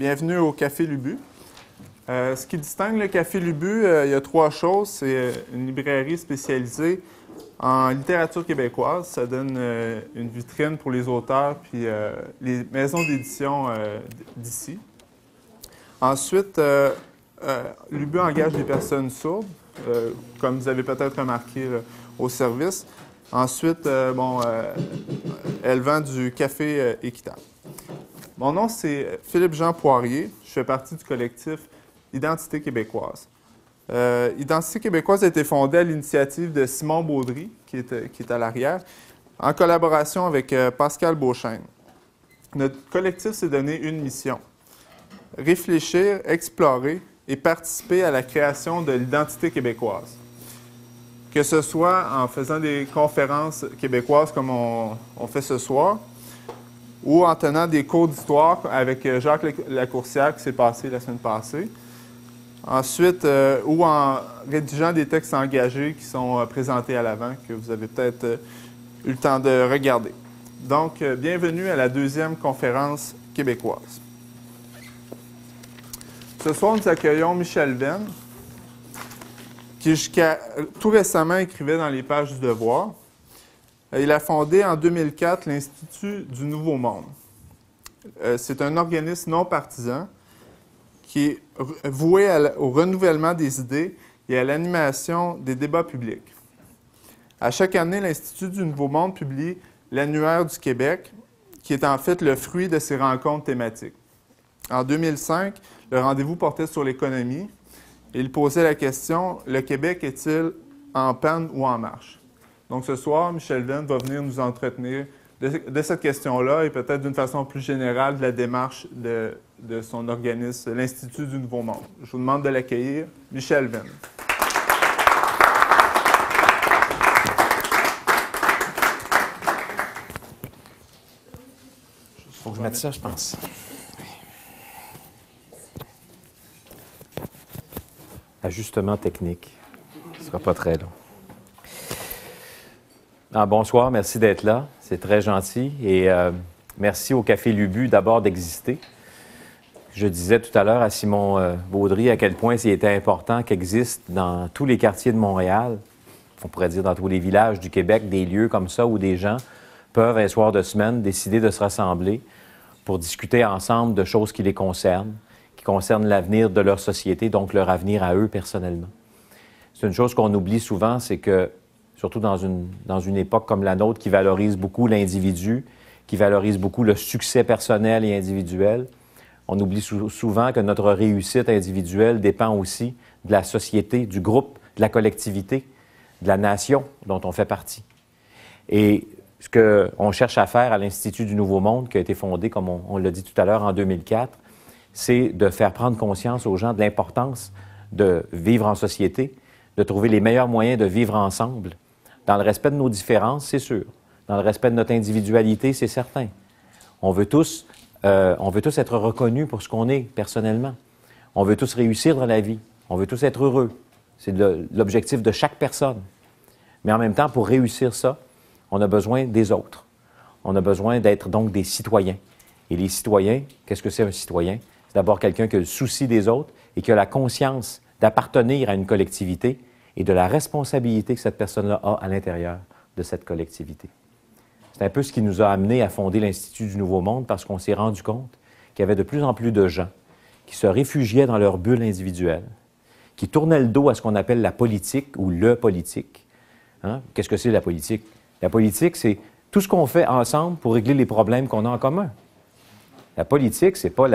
Bienvenue au Café Lubu. Ce qui distingue le Café Lubu, il y a trois choses. C'est une librairie spécialisée en littérature québécoise. Ça donne une vitrine pour les auteurs puis les maisons d'édition d'ici. Ensuite, Lubu engage des personnes sourdes, comme vous avez peut-être remarqué là, au service. Ensuite, elle vend du café équitable. Mon nom, c'est Philippe-Jean Poirier. Je fais partie du collectif Identité québécoise. Identité québécoise a été fondée à l'initiative de Simon Baudry, qui est à l'arrière, en collaboration avec Pascal Beauchesne. Notre collectif s'est donné une mission: réfléchir, explorer et participer à la création de l'identité québécoise. Que ce soit en faisant des conférences québécoises comme on fait ce soir, ou en tenant des cours d'histoire avec Jacques Lacourcière qui s'est passé la semaine passée. Ensuite, ou en rédigeant des textes engagés qui sont présentés à l'avant, que vous avez peut-être eu le temps de regarder. Donc, bienvenue à la deuxième conférence québécoise. Ce soir, nous accueillons Michel Venn, qui jusqu'à tout récemment écrivait dans les pages du Devoir. Il a fondé en 2004 l'Institut du Nouveau Monde. C'est un organisme non partisan qui est voué au renouvellement des idées et à l'animation des débats publics. À chaque année, l'Institut du Nouveau Monde publie l'Annuaire du Québec, qui est en fait le fruit de ces rencontres thématiques. En 2005, le rendez-vous portait sur l'économie et il posait la question « Le Québec est-il en panne ou en marche ?» Donc ce soir, Michel Venn va venir nous entretenir de cette question-là et peut-être d'une façon plus générale de la démarche de son organisme, l'Institut du Nouveau Monde. Je vous demande de l'accueillir, Michel Venn. Il faut que je mette ça, je pense. Ajustement technique. Ce ne sera pas très long. Bonsoir, merci d'être là. C'est très gentil. Et merci au Café Lubu d'abord d'exister. Je disais tout à l'heure à Simon Baudry à quel point il était important qu'existent dans tous les quartiers de Montréal, on pourrait dire dans tous les villages du Québec, des lieux comme ça où des gens peuvent, un soir de semaine, décider de se rassembler pour discuter ensemble de choses qui les concernent, qui concernent l'avenir de leur société, donc leur avenir à eux personnellement. C'est une chose qu'on oublie souvent, c'est que surtout dans une époque comme la nôtre qui valorise beaucoup l'individu, qui valorise beaucoup le succès personnel et individuel, on oublie souvent que notre réussite individuelle dépend aussi de la société, du groupe, de la collectivité, de la nation dont on fait partie. Et ce qu'on cherche à faire à l'Institut du Nouveau Monde, qui a été fondé, comme on l'a dit tout à l'heure, en 2004, c'est de faire prendre conscience aux gens de l'importance de vivre en société, de trouver les meilleurs moyens de vivre ensemble, dans le respect de nos différences, c'est sûr. Dans le respect de notre individualité, c'est certain. On veut tous être reconnus pour ce qu'on est personnellement. On veut tous réussir dans la vie. On veut tous être heureux. C'est l'objectif de chaque personne. Mais en même temps, pour réussir ça, on a besoin des autres. On a besoin d'être donc des citoyens. Et les citoyens, qu'est-ce que c'est un citoyen? C'est d'abord quelqu'un qui a le souci des autres et qui a la conscience d'appartenir à une collectivité et de la responsabilité que cette personne-là a à l'intérieur de cette collectivité. C'est un peu ce qui nous a amenés à fonder l'Institut du Nouveau Monde parce qu'on s'est rendu compte qu'il y avait de plus en plus de gens qui se réfugiaient dans leur bulle individuelle, qui tournaient le dos à ce qu'on appelle la politique ou le politique. Hein? Qu'est-ce que c'est la politique? La politique, c'est tout ce qu'on fait ensemble pour régler les problèmes qu'on a en commun. La politique, c'est pas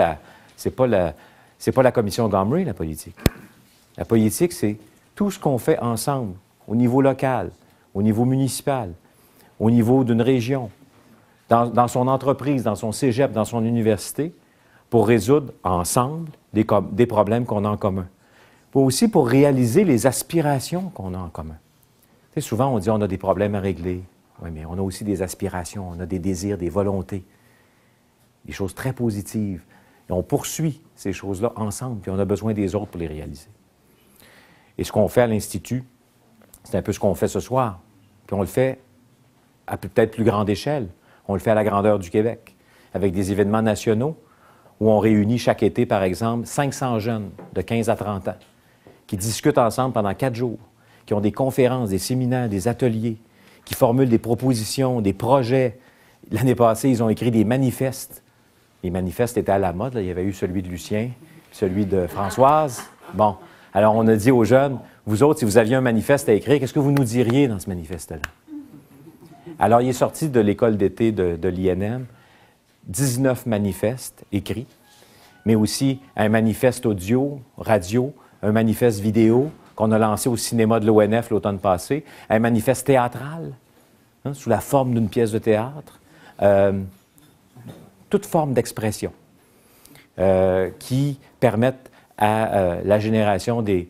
la commission Gomery, la politique. La politique, c'est tout ce qu'on fait ensemble, au niveau local, au niveau municipal, au niveau d'une région, dans son entreprise, dans son cégep, dans son université, pour résoudre ensemble des problèmes qu'on a en commun. Aussi pour réaliser les aspirations qu'on a en commun. Tu sais, souvent, on dit on a des problèmes à régler. Oui, mais on a aussi des aspirations, on a des désirs, des volontés, des choses très positives. Et on poursuit ces choses-là ensemble, puis on a besoin des autres pour les réaliser. Et ce qu'on fait à l'Institut, c'est un peu ce qu'on fait ce soir. Puis on le fait à peut-être plus grande échelle. On le fait à la grandeur du Québec, avec des événements nationaux. où on réunit chaque été, par exemple, 500 jeunes de 15 à 30 ans qui discutent ensemble pendant 4 jours, qui ont des conférences, des séminaires, des ateliers, qui formulent des propositions, des projets. L'année passée, ils ont écrit des manifestes. Les manifestes étaient à la mode. Là. Il y avait eu celui de Lucien, celui de Françoise. Bon, alors on a dit aux jeunes, vous autres, si vous aviez un manifeste à écrire, qu'est-ce que vous nous diriez dans ce manifeste-là? Alors, il est sorti de l'école d'été de l'INM 19 manifestes écrits, mais aussi un manifeste audio, radio, un manifeste vidéo qu'on a lancé au cinéma de l'ONF l'automne passé, un manifeste théâtral, hein, sous la forme d'une pièce de théâtre, toute forme d'expression qui permettent à la génération des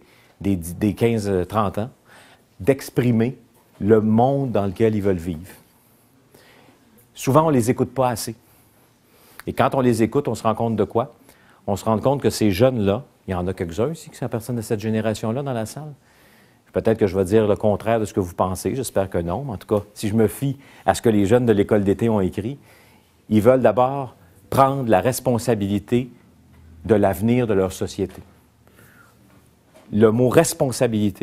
15-30 ans d'exprimer le monde dans lequel ils veulent vivre. Souvent, on ne les écoute pas assez. Et quand on les écoute, on se rend compte de quoi? On se rend compte que ces jeunes-là, il y en a quelques-uns ici qui sont personnes de cette génération-là dans la salle. Peut-être que je vais dire le contraire de ce que vous pensez, j'espère que non. Mais en tout cas, si je me fie à ce que les jeunes de l'école d'été ont écrit, ils veulent d'abord prendre la responsabilité de l'avenir de leur société. Le mot « responsabilité »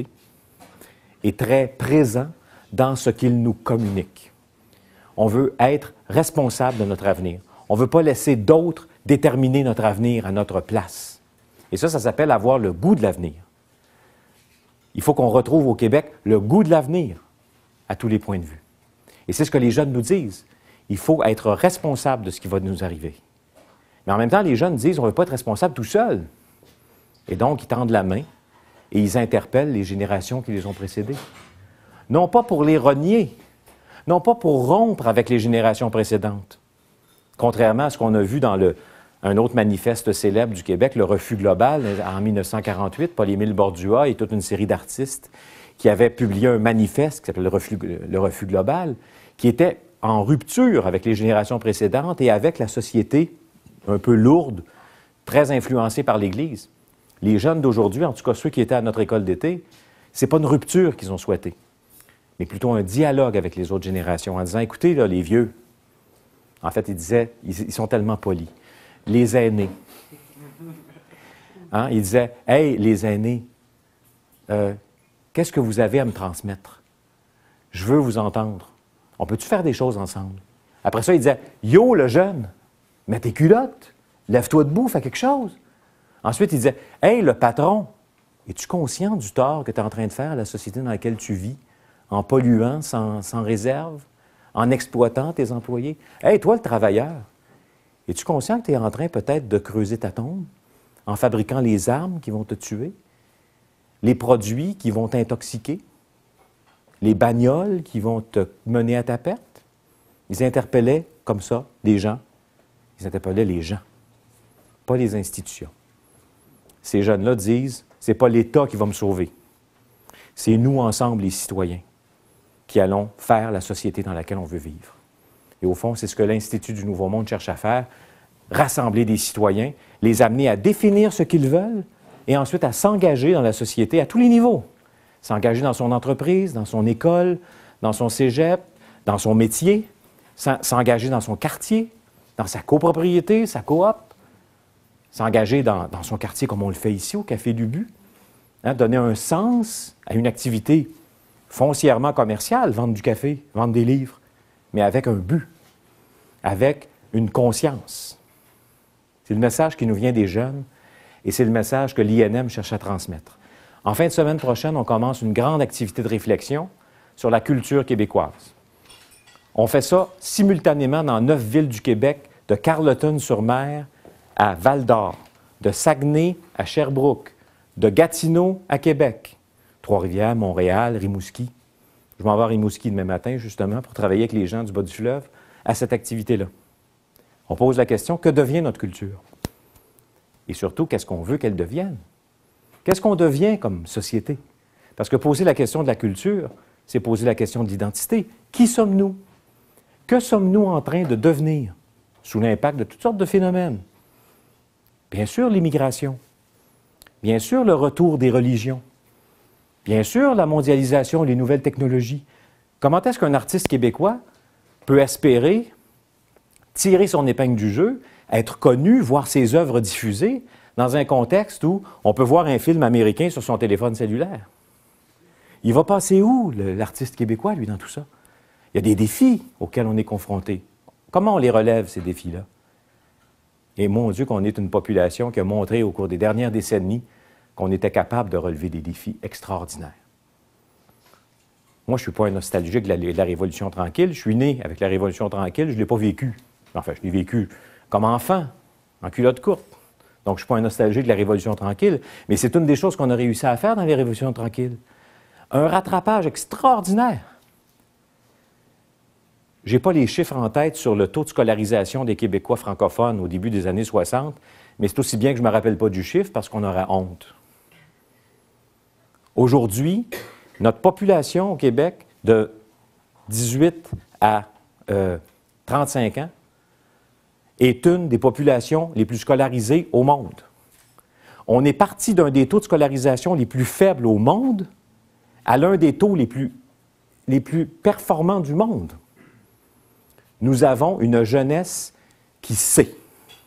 est très présent dans ce qu'ils nous communiquent. On veut être responsable de notre avenir. On ne veut pas laisser d'autres déterminer notre avenir à notre place. Et ça s'appelle avoir le goût de l'avenir. Il faut qu'on retrouve au Québec le goût de l'avenir à tous les points de vue. Et c'est ce que les jeunes nous disent. Il faut être responsable de ce qui va nous arriver. Mais en même temps, les jeunes disent on ne veut pas être responsable tout seul. Et donc, ils tendent la main et ils interpellent les générations qui les ont précédées. Non pas pour les renier, non pas pour rompre avec les générations précédentes. Contrairement à ce qu'on a vu dans un autre manifeste célèbre du Québec, le Refus global, en 1948, Paul-Émile Bordua et toute une série d'artistes qui avaient publié un manifeste qui s'appelle le Refus global, qui était en rupture avec les générations précédentes et avec la société un peu lourde, très influencée par l'Église. Les jeunes d'aujourd'hui, en tout cas ceux qui étaient à notre école d'été, ce n'est pas une rupture qu'ils ont souhaité, mais plutôt un dialogue avec les autres générations en disant, écoutez, là, les vieux, en fait, ils disaient, ils sont tellement polis, les aînés. Hein? Ils disaient, hey, les aînés, qu'est-ce que vous avez à me transmettre? Je veux vous entendre. On peut-tu faire des choses ensemble? Après ça, ils disaient, yo, le jeune, mets tes culottes, lève-toi debout, fais quelque chose. Ensuite, ils disaient, hey, le patron, es-tu conscient du tort que tu es en train de faire à la société dans laquelle tu vis, en polluant sans réserve, en exploitant tes employés? Hey, toi, le travailleur, es-tu conscient que tu es en train peut-être de creuser ta tombe en fabriquant les armes qui vont te tuer, les produits qui vont t'intoxiquer, les bagnoles qui vont te mener à ta perte? Ils interpellaient comme ça des gens. Ils interpellaient les gens, pas les institutions. Ces jeunes-là disent, c'est pas l'État qui va me sauver. C'est nous ensemble, les citoyens, qui allons faire la société dans laquelle on veut vivre. Et au fond, c'est ce que l'Institut du Nouveau Monde cherche à faire, rassembler des citoyens, les amener à définir ce qu'ils veulent et ensuite à s'engager dans la société à tous les niveaux. S'engager dans son entreprise, dans son école, dans son cégep, dans son métier, s'engager dans son quartier, dans sa copropriété, sa coop, s'engager dans son quartier comme on le fait ici au Café Lubu, hein, donner un sens à une activité foncièrement commerciale, vendre du café, vendre des livres, mais avec un but, avec une conscience. C'est le message qui nous vient des jeunes et c'est le message que l'INM cherche à transmettre. En fin de semaine prochaine, on commence une grande activité de réflexion sur la culture québécoise. On fait ça simultanément dans 9 villes du Québec, de Carleton-sur-Mer à Val-d'Or, de Saguenay à Sherbrooke, de Gatineau à Québec, Trois-Rivières, Montréal, Rimouski. Je m'en vais à Rimouski demain matin, justement, pour travailler avec les gens du bas du fleuve à cette activité-là. On pose la question, que devient notre culture? Et surtout, qu'est-ce qu'on veut qu'elle devienne? Qu'est-ce qu'on devient comme société? Parce que poser la question de la culture, c'est poser la question de l'identité. Qui sommes-nous? Que sommes-nous en train de devenir sous l'impact de toutes sortes de phénomènes? Bien sûr, l'immigration. Bien sûr, le retour des religions. Bien sûr, la mondialisation, les nouvelles technologies. Comment est-ce qu'un artiste québécois peut espérer tirer son épingle du jeu être connu, voir ses œuvres diffusées dans un contexte où on peut voir un film américain sur son téléphone cellulaire. Il va passer où, l'artiste québécois, lui, dans tout ça? Il y a des défis auxquels on est confronté. Comment on les relève, ces défis-là? Et mon Dieu, qu'on est une population qui a montré au cours des dernières décennies qu'on était capable de relever des défis extraordinaires. Moi, je ne suis pas un nostalgique de la Révolution tranquille. Je suis né avec la Révolution tranquille, je ne l'ai pas vécu. Enfin, je l'ai vécu comme enfant, en culotte courte. Donc, je ne suis pas un nostalgique de la Révolution tranquille, mais c'est une des choses qu'on a réussi à faire dans les Révolutions tranquilles. Un rattrapage extraordinaire. Je n'ai pas les chiffres en tête sur le taux de scolarisation des Québécois francophones au début des années 60, mais c'est aussi bien que je ne me rappelle pas du chiffre parce qu'on aurait honte. Aujourd'hui, notre population au Québec de 18 à 35 ans est une des populations les plus scolarisées au monde. On est parti d'un des taux de scolarisation les plus faibles au monde à l'un des taux les plus performants du monde. Nous avons une jeunesse qui sait.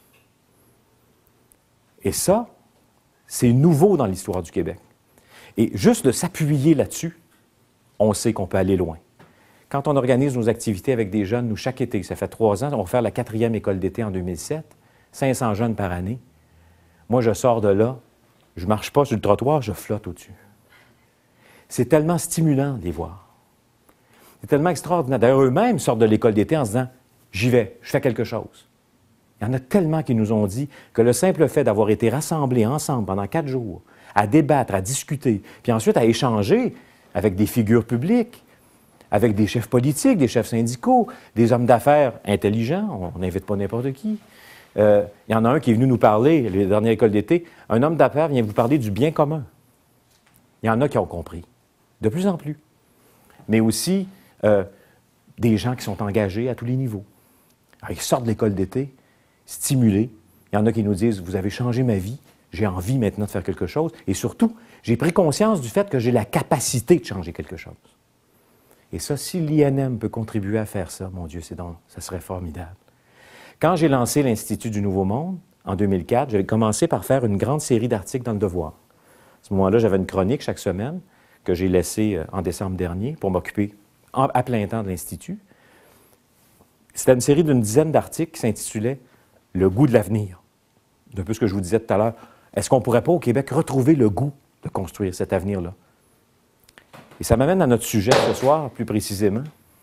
Et ça, c'est nouveau dans l'histoire du Québec. Et juste de s'appuyer là-dessus, on sait qu'on peut aller loin. Quand on organise nos activités avec des jeunes, nous, chaque été, ça fait 3 ans, on va faire la 4e école d'été en 2007, 500 jeunes par année. Moi, je sors de là, je ne marche pas sur le trottoir, je flotte au-dessus. C'est tellement stimulant de les voir. C'est tellement extraordinaire. D'ailleurs, eux-mêmes sortent de l'école d'été en se disant « j'y vais, je fais quelque chose ». Il y en a tellement qui nous ont dit que le simple fait d'avoir été rassemblés ensemble pendant 4 jours, à débattre, à discuter, puis ensuite à échanger avec des figures publiques, avec des chefs politiques, des chefs syndicaux, des hommes d'affaires intelligents, on n'invite pas n'importe qui. Il y en a un qui est venu nous parler, la dernière école d'été, un homme d'affaires vient vous parler du bien commun. Il y en a qui ont compris, de plus en plus. Mais aussi des gens qui sont engagés à tous les niveaux. Alors, ils sortent de l'école d'été, stimulés. Il y en a qui nous disent « Vous avez changé ma vie, j'ai envie maintenant de faire quelque chose. » Et surtout, j'ai pris conscience du fait que j'ai la capacité de changer quelque chose. Et ça, si l'INM peut contribuer à faire ça, mon Dieu, ça serait formidable. Quand j'ai lancé l'Institut du Nouveau Monde, en 2004, j'avais commencé par faire une grande série d'articles dans Le Devoir. À ce moment-là, j'avais une chronique chaque semaine que j'ai laissée en décembre dernier pour m'occuper à plein temps de l'Institut. C'était une série d'une dizaine d'articles qui s'intitulait « Le goût de l'avenir ». Un peu ce que je vous disais tout à l'heure. Est-ce qu'on ne pourrait pas au Québec retrouver le goût de construire cet avenir-là? Et ça m'amène à notre sujet ce soir, plus précisément.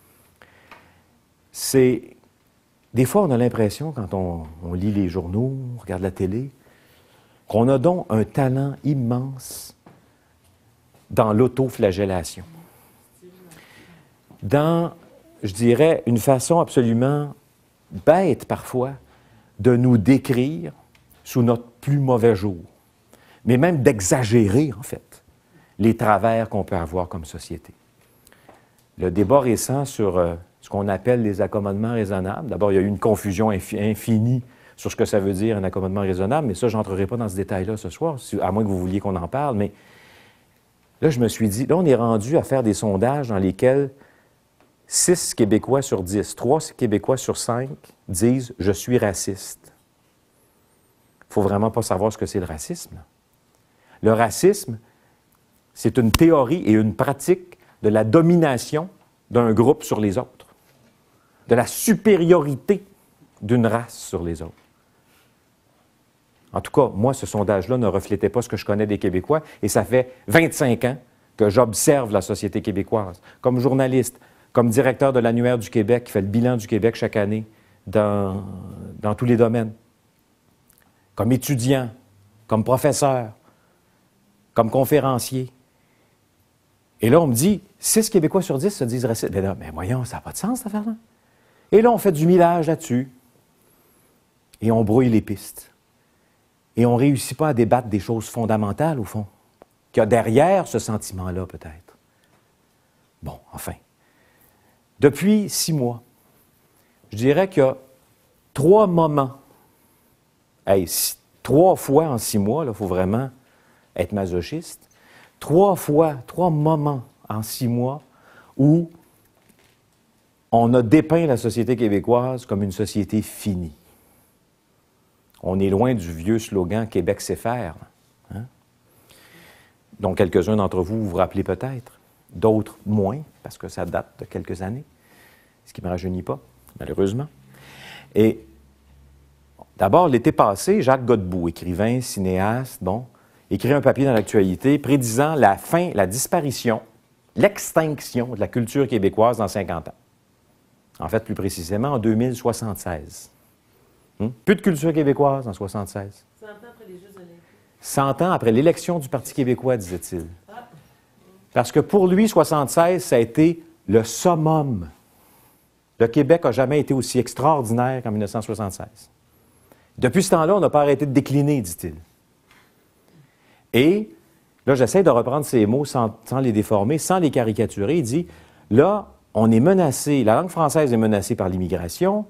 C'est... Des fois, on a l'impression, quand on lit les journaux, on regarde la télé, qu'on a donc un talent immense dans l'autoflagellation. Dans, je dirais, une façon absolument bête parfois de nous décrire sous notre plus mauvais jour, mais même d'exagérer, en fait, les travers qu'on peut avoir comme société. Le débat récent sur ce qu'on appelle les accommodements raisonnables, d'abord, il y a eu une confusion infinie sur ce que ça veut dire un accommodement raisonnable, mais ça, je n'entrerai pas dans ce détail-là ce soir, à moins que vous vouliez qu'on en parle, mais là, je me suis dit, là, on est rendu à faire des sondages dans lesquels 6 Québécois sur 10, 3 Québécois sur 5 disent « je suis raciste ». Il ne faut vraiment pas savoir ce que c'est le racisme. Le racisme, c'est une théorie et une pratique de la domination d'un groupe sur les autres, de la supériorité d'une race sur les autres. En tout cas, moi, ce sondage-là ne reflétait pas ce que je connais des Québécois, et ça fait 25 ans que j'observe la société québécoise, comme journaliste, comme directeur de l'Annuaire du Québec, qui fait le bilan du Québec chaque année dans tous les domaines, comme étudiant, comme professeur, comme conférencier. Et là, on me dit, 6 Québécois sur 10 se disent racistes. Mais voyons, ça n'a pas de sens, cette affaire-là. Et là, on fait du millage là-dessus. Et on brouille les pistes. Et on ne réussit pas à débattre des choses fondamentales, au fond, qu'il y a derrière ce sentiment-là, peut-être. Bon, enfin. Depuis 6 mois, je dirais qu'il y a 3 moments. 3 fois en 6 mois, il faut vraiment être masochiste. 3 moments en 6 mois où on a dépeint la société québécoise comme une société finie. On est loin du vieux slogan « Québec sait faire », hein? dont quelques-uns d'entre vous vous rappelez peut-être, d'autres moins, parce que ça date de quelques années, ce qui ne me rajeunit pas, malheureusement. Et d'abord, l'été passé, Jacques Godbout, écrivain, cinéaste, écrit un papier dans l'Actualité prédisant la fin, la disparition, l'extinction de la culture québécoise dans 50 ans. En fait, plus précisément, en 2076. Plus de culture québécoise en 76. 100 ans après les Jeux olympiques. 100 ans après l'élection du Parti québécois, disait-il. Parce que pour lui, 76, ça a été le summum. Le Québec n'a jamais été aussi extraordinaire qu'en 1976. Depuis ce temps-là, on n'a pas arrêté de décliner, dit-il. Et là, j'essaie de reprendre ces mots sans les déformer, sans les caricaturer. Il dit, là, on est menacé, la langue française est menacée par l'immigration,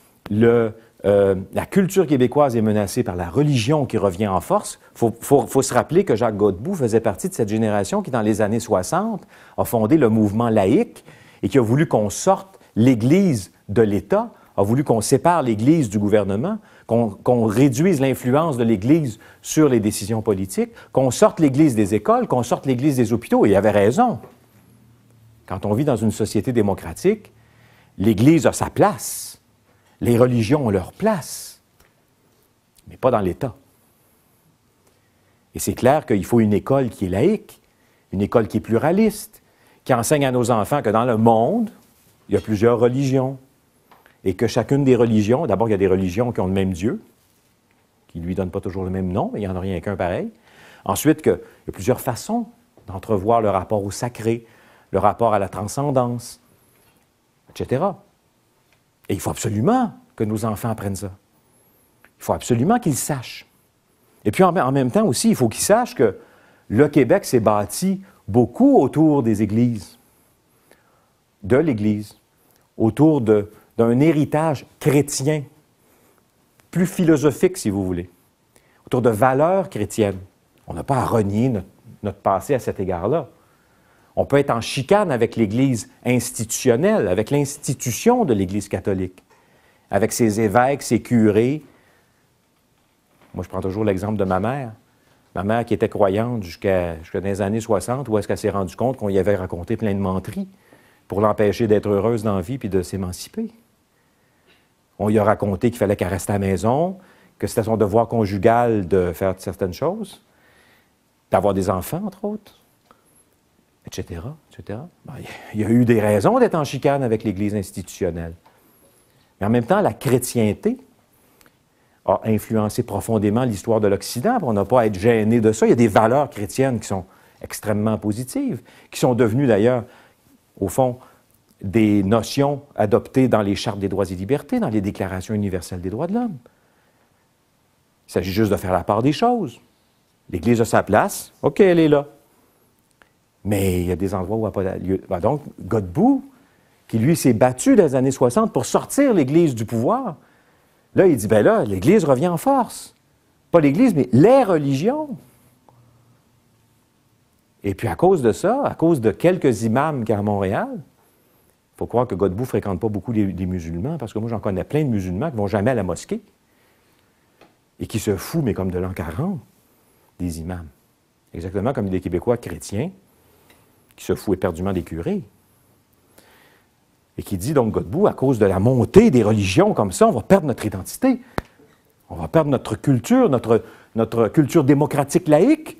la culture québécoise est menacée par la religion qui revient en force. Il faut se rappeler que Jacques Godbout faisait partie de cette génération qui, dans les années 60, a fondé le mouvement laïque et qui a voulu qu'on sorte l'Église de l'État, a voulu qu'on sépare l'Église du gouvernement, qu'on réduise l'influence de l'Église sur les décisions politiques, qu'on sorte l'Église des écoles, qu'on sorte l'Église des hôpitaux. Et il avait raison. Quand on vit dans une société démocratique, l'Église a sa place. Les religions ont leur place, mais pas dans l'État. Et c'est clair qu'il faut une école qui est laïque, une école qui est pluraliste, qui enseigne à nos enfants que dans le monde, il y a plusieurs religions, et que chacune des religions, d'abord, il y a des religions qui ont le même Dieu, qui ne lui donnent pas toujours le même nom, mais il n'y en a rien qu'un pareil. Ensuite, qu'il y a plusieurs façons d'entrevoir le rapport au sacré, le rapport à la transcendance, etc. Et il faut absolument que nos enfants apprennent ça. Il faut absolument qu'ils sachent. Et puis, en même temps aussi, il faut qu'ils sachent que le Québec s'est bâti beaucoup autour des églises, de l'Église, autour d'un héritage chrétien, plus philosophique, si vous voulez, autour de valeurs chrétiennes. On n'a pas à renier notre passé à cet égard-là. On peut être en chicane avec l'Église institutionnelle, avec l'institution de l'Église catholique, avec ses évêques, ses curés. Moi, je prends toujours l'exemple de ma mère. Ma mère qui était croyante jusqu'à les années 60, où est-ce qu'elle s'est rendue compte qu'on y avait raconté plein de menteries pour l'empêcher d'être heureuse dans la vie puis de s'émanciper. On lui a raconté qu'il fallait qu'elle reste à la maison, que c'était son devoir conjugal de faire certaines choses, d'avoir des enfants, entre autres, etc., etc. Ben, il y a eu des raisons d'être en chicane avec l'Église institutionnelle. Mais en même temps, la chrétienté a influencé profondément l'histoire de l'Occident. On n'a pas à être gêné de ça. Il y a des valeurs chrétiennes qui sont extrêmement positives, qui sont devenues d'ailleurs, au fond, des notions adoptées dans les chartes des droits et libertés, dans les déclarations universelles des droits de l'homme. Il s'agit juste de faire la part des choses. L'Église a sa place, OK, elle est là. Mais il y a des endroits où elle n'a pas lieu. Ben donc, Godbout, qui lui s'est battu dans les années 60 pour sortir l'Église du pouvoir, là, il dit, bien là, l'Église revient en force. Pas l'Église, mais les religions. Et puis à cause de ça, à cause de quelques imams qu'il y a à Montréal, il faut croire que Godbout ne fréquente pas beaucoup les musulmans, parce que moi, j'en connais plein de musulmans qui ne vont jamais à la mosquée et qui se foutent, mais comme de l'an 40, des imams. Exactement comme des Québécois chrétiens qui se foutent éperdument des curés. Et qui dit donc, Godbout, à cause de la montée des religions comme ça, on va perdre notre identité. On va perdre notre culture, notre culture démocratique laïque.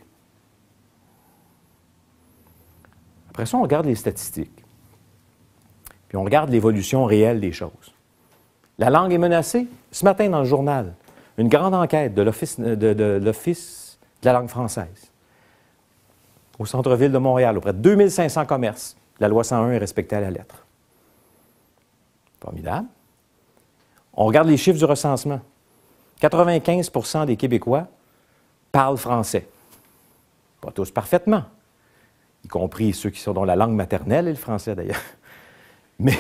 Après ça, on regarde les statistiques. Puis on regarde l'évolution réelle des choses. La langue est menacée. Ce matin, dans le journal, une grande enquête de l'Office de la langue française au centre-ville de Montréal, auprès de 2500 commerces. La loi 101 est respectée à la lettre. Formidable. On regarde les chiffres du recensement. 95% des Québécois parlent français. Pas tous parfaitement, y compris ceux qui sont dans la langue maternelle et le français d'ailleurs. Mais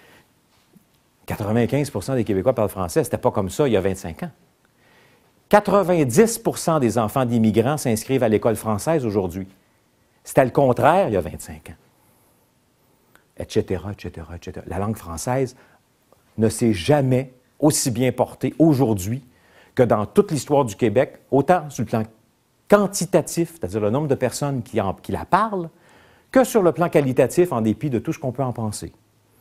95% des Québécois parlent français. C'était pas comme ça il y a 25 ans. 90% des enfants d'immigrants s'inscrivent à l'école française aujourd'hui. C'était le contraire il y a 25 ans. Etc., etc., etc. La langue française ne s'est jamais aussi bien portée aujourd'hui que dans toute l'histoire du Québec, autant sur le plan quantitatif, c'est-à-dire le nombre de personnes qui la parlent, que sur le plan qualitatif, en dépit de tout ce qu'on peut en penser.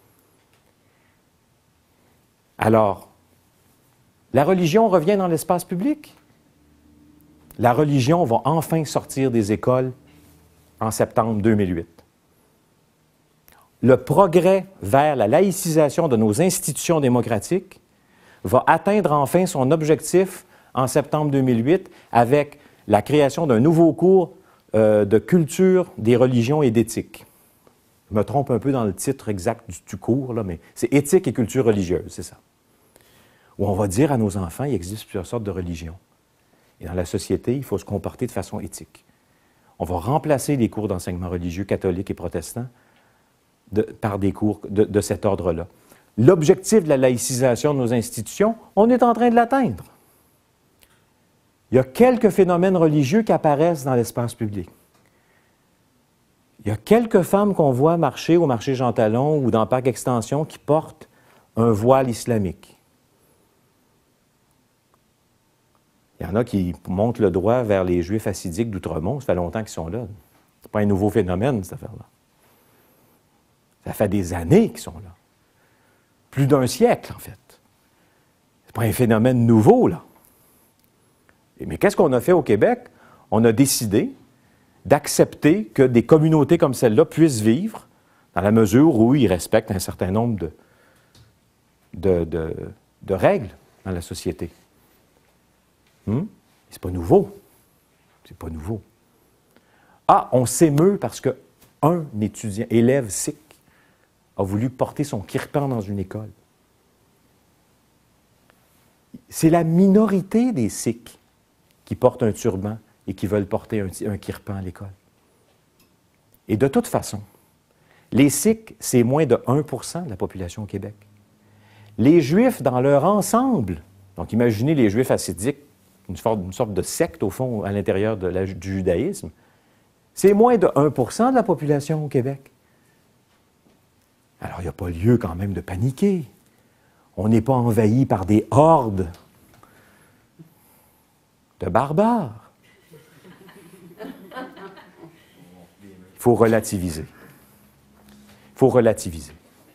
Alors, la religion revient dans l'espace public. La religion va enfin sortir des écoles en septembre 2008. Le progrès vers la laïcisation de nos institutions démocratiques va atteindre enfin son objectif en septembre 2008 avec la création d'un nouveau cours de culture des religions et d'éthique. Je me trompe un peu dans le titre exact du cours, là, mais c'est éthique et culture religieuse, c'est ça. Où on va dire à nos enfants, il existe plusieurs sortes de religions. Et dans la société, il faut se comporter de façon éthique. On va remplacer les cours d'enseignement religieux catholiques et protestants par des cours de cet ordre-là. L'objectif de la laïcisation de nos institutions, on est en train de l'atteindre. Il y a quelques phénomènes religieux qui apparaissent dans l'espace public. Il y a quelques femmes qu'on voit marcher au marché Jean Talon ou dans le parc Extension qui portent un voile islamique. Il y en a qui montent le doigt vers les Juifs hassidiques d'Outremont. Ça fait longtemps qu'ils sont là. Ce n'est pas un nouveau phénomène, cette affaire-là. Ça fait des années qu'ils sont là. Plus d'un siècle, en fait. Ce n'est pas un phénomène nouveau, là. Mais qu'est-ce qu'on a fait au Québec? On a décidé d'accepter que des communautés comme celle-là puissent vivre dans la mesure où ils respectent un certain nombre de règles dans la société. C'est pas nouveau. C'est pas nouveau. Ah, on s'émeut parce qu'un élève sikh, a voulu porter son kirpan dans une école. C'est la minorité des Sikhs qui portent un turban et qui veulent porter un kirpan à l'école. Et de toute façon, les Sikhs, c'est moins de 1% de la population au Québec. Les Juifs, dans leur ensemble, donc imaginez les Juifs hassidiques, une sorte de secte, au fond, à l'intérieur du judaïsme, c'est moins de 1% de la population au Québec. Alors, il n'y a pas lieu quand même de paniquer. On n'est pas envahi par des hordes de barbares. Il faut relativiser. Il faut relativiser.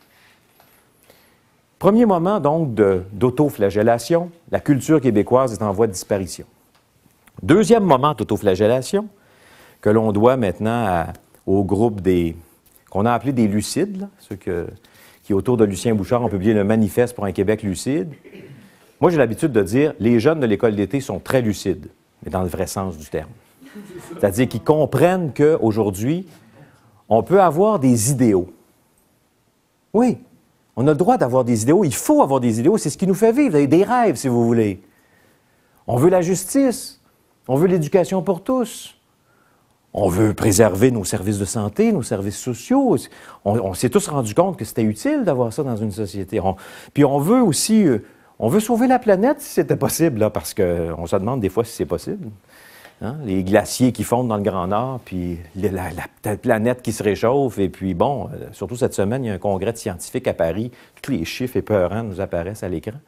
Premier moment, donc, d'autoflagellation. La culture québécoise est en voie de disparition. Deuxième moment d'autoflagellation, que l'on doit maintenant au groupe qu'on a appelé des lucides, là, ceux qui, autour de Lucien Bouchard, ont publié le manifeste pour un Québec lucide. Moi, j'ai l'habitude de dire, les jeunes de l'école d'été sont très lucides, mais dans le vrai sens du terme. C'est-à-dire qu'ils comprennent qu'aujourd'hui, on peut avoir des idéaux. Oui, on a le droit d'avoir des idéaux, il faut avoir des idéaux, c'est ce qui nous fait vivre, des rêves, si vous voulez. On veut la justice, on veut l'éducation pour tous. On veut préserver nos services de santé, nos services sociaux. On s'est tous rendu compte que c'était utile d'avoir ça dans une société. Puis on veut aussi, on veut sauver la planète si c'était possible, là, parce qu'on se demande des fois si c'est possible. Hein? Les glaciers qui fondent dans le Grand Nord, puis la planète qui se réchauffe. Et puis bon, surtout cette semaine, il y a un congrès de scientifiques à Paris. Tous les chiffres épeurants nous apparaissent à l'écran.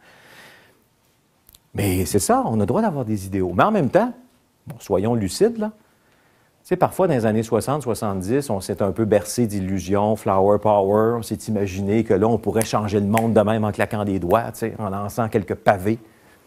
Mais c'est ça, on a le droit d'avoir des idéaux. Mais en même temps, bon, soyons lucides, là. Tu sais, parfois, dans les années 60, 70, on s'est un peu bercé d'illusions, flower power, on s'est imaginé que là, on pourrait changer le monde de même en claquant des doigts, tu sais, en lançant quelques pavés.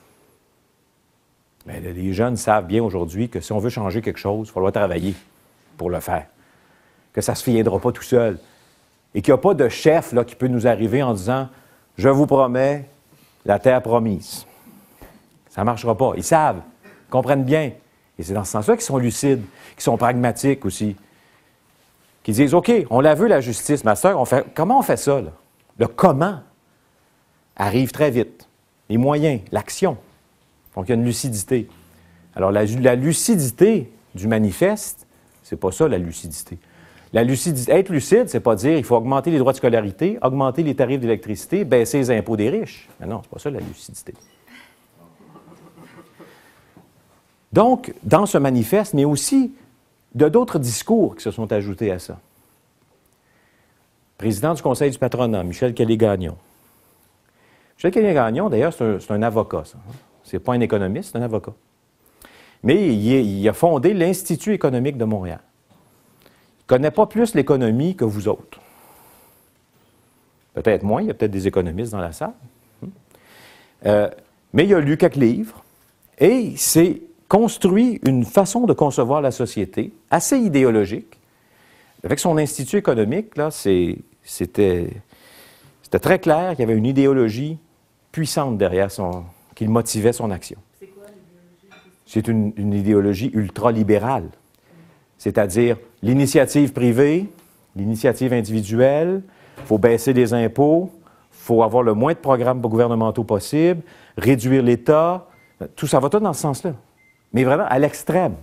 Mais les jeunes savent bien aujourd'hui que si on veut changer quelque chose, il va falloir travailler pour le faire. Que ça ne se viendra pas tout seul. Et qu'il n'y a pas de chef là, qui peut nous arriver en disant « Je vous promets la terre promise ». Ça ne marchera pas. Ils savent, ils comprennent bien. Et c'est dans ce sens-là qu'ils sont lucides, qu'ils sont pragmatiques aussi. Qu'ils disent, OK, on la veut, la justice, ma sœur, comment on fait ça, là? Le comment arrive très vite. Les moyens, l'action. Donc, il y a une lucidité. Alors, la lucidité du manifeste, c'est pas ça, la lucidité. Être lucide, c'est pas dire il faut augmenter les droits de scolarité, augmenter les tarifs d'électricité, baisser les impôts des riches. Mais non, c'est pas ça, la lucidité. Donc, dans ce manifeste, mais aussi de d'autres discours qui se sont ajoutés à ça. Président du Conseil du patronat, Michel Kelly-Gagnon. Michel Kelly-Gagnon, d'ailleurs, c'est un avocat, ça. Ce n'est pas un économiste, c'est un avocat. Mais il a fondé l'Institut économique de Montréal. Il ne connaît pas plus l'économie que vous autres. Peut-être moins, il y a peut-être des économistes dans la salle. Mais il a lu quelques livres et il s'est construit une façon de concevoir la société assez idéologique. Avec son institut économique, là, c'était très clair qu'il y avait une idéologie puissante derrière qui motivait son action. C'est quoi l'idéologie? C'est une idéologie ultralibérale, c'est-à-dire l'initiative privée, l'initiative individuelle, il faut baisser les impôts, il faut avoir le moins de programmes gouvernementaux possible, réduire l'État, tout ça va tout dans ce sens-là. Mais vraiment à l'extrême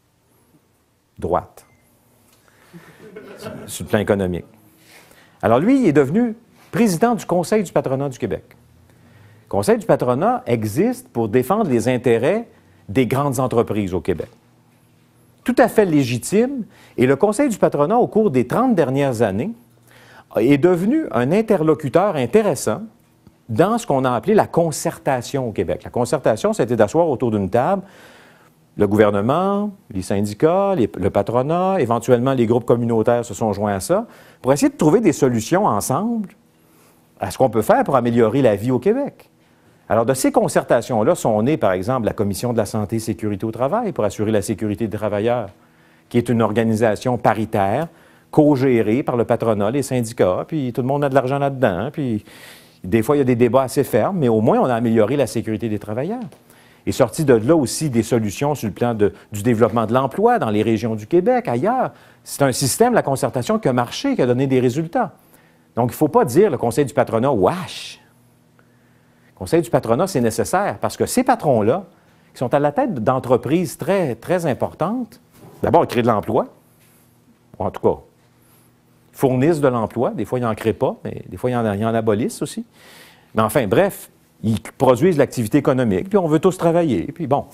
droite, sur le plan économique. Alors lui, il est devenu président du Conseil du patronat du Québec. Le Conseil du patronat existe pour défendre les intérêts des grandes entreprises au Québec. Tout à fait légitime, et le Conseil du patronat, au cours des 30 dernières années, est devenu un interlocuteur intéressant dans ce qu'on a appelé la concertation au Québec. La concertation, c'était d'asseoir autour d'une table le gouvernement, les syndicats, le patronat, éventuellement les groupes communautaires se sont joints à ça, pour essayer de trouver des solutions ensemble à ce qu'on peut faire pour améliorer la vie au Québec. Alors, de ces concertations-là sont nées, par exemple, la Commission de la santé et sécurité au travail pour assurer la sécurité des travailleurs, qui est une organisation paritaire, co-gérée par le patronat, les syndicats, puis tout le monde a de l'argent là-dedans, puis des fois, il y a des débats assez fermes, mais au moins, on a amélioré la sécurité des travailleurs. Et sorti de là aussi des solutions sur le plan du développement de l'emploi dans les régions du Québec, ailleurs. C'est un système, la concertation, qui a marché, qui a donné des résultats. Donc, il ne faut pas dire le Conseil du patronat, wesh! Le Conseil du patronat, c'est nécessaire parce que ces patrons-là, qui sont à la tête d'entreprises très, très importantes, d'abord, ils créent de l'emploi, ou en tout cas, fournissent de l'emploi. Des fois, ils n'en créent pas, mais des fois, ils en abolissent aussi. Mais enfin, bref, ils produisent l'activité économique, puis on veut tous travailler, puis bon.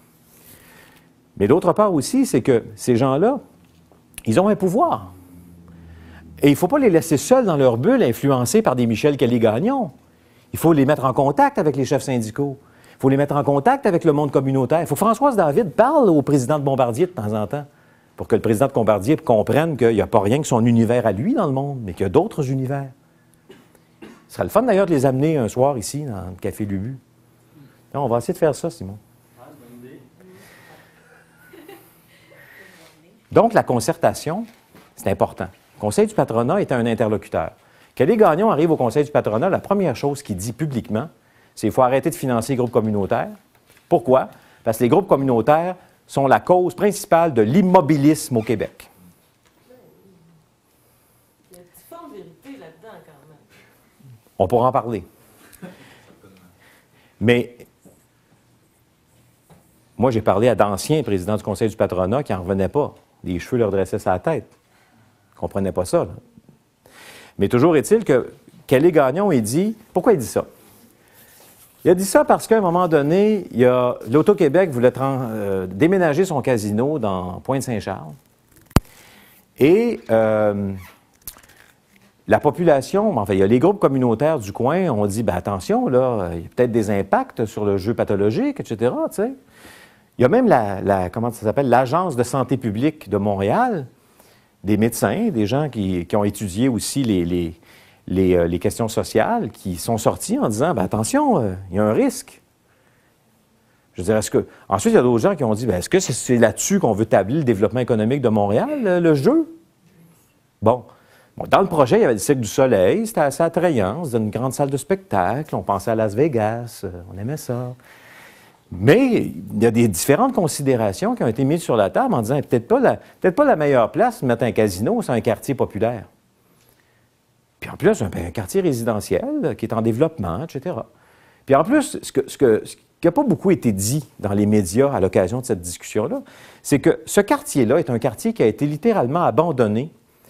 Mais d'autre part aussi, c'est que ces gens-là, ils ont un pouvoir. Et il ne faut pas les laisser seuls dans leur bulle, influencés par des Michel Kelly-Gagnon. Il faut les mettre en contact avec les chefs syndicaux. Il faut les mettre en contact avec le monde communautaire. Il faut que Françoise David parle au président de Bombardier de temps en temps, pour que le président de Bombardier comprenne qu'il n'y a pas rien que son univers à lui dans le monde, mais qu'il y a d'autres univers. Ce serait le fun d'ailleurs de les amener un soir ici, dans le Café Lubu. Non, on va essayer de faire ça, Simon. Donc, la concertation, c'est important. Le Conseil du patronat est un interlocuteur. Kelly-Gagnon arrive au Conseil du patronat, la première chose qu'il dit publiquement, c'est qu'il faut arrêter de financer les groupes communautaires. Pourquoi? Parce que les groupes communautaires sont la cause principale de l'immobilisme au Québec. Il y a une petite forme de vérité là-dedans, quand même. On pourra en parler. Mais moi, j'ai parlé à d'anciens présidents du Conseil du patronat qui n'en revenaient pas. Les cheveux leur dressaient sa tête. Ils ne comprenaient pas ça, là. Mais toujours est-il que Kelly-Gagnon, il dit... Pourquoi il dit ça? Il a dit ça parce qu'à un moment donné, l'Auto-Québec voulait déménager son casino dans Pointe-Saint-Charles. Et la population, enfin, il y a les groupes communautaires du coin, ont dit, ben attention, là, il y a peut-être des impacts sur le jeu pathologique, etc., tu sais. Il y a même comment ça s'appelle, l'Agence de santé publique de Montréal, des médecins, des gens qui ont étudié aussi les questions sociales, qui sont sortis en disant, ben attention, il y a un risque. Je veux dire, ensuite, il y a d'autres gens qui ont dit, ben est-ce que c'est là-dessus qu'on veut tabler le développement économique de Montréal, le jeu? Bon, dans le projet, il y avait le Cirque du Soleil, c'était assez attrayant, c'était une grande salle de spectacle, on pensait à Las Vegas, on aimait ça. Mais il y a des différentes considérations qui ont été mises sur la table en disant, peut-être pas la meilleure place de mettre un casino, c'est un quartier populaire. Puis en plus, un quartier résidentiel qui est en développement, etc. Puis en plus, ce qui n'a pas beaucoup été dit dans les médias à l'occasion de cette discussion-là, c'est que ce quartier-là est un quartier qui a été littéralement abandonné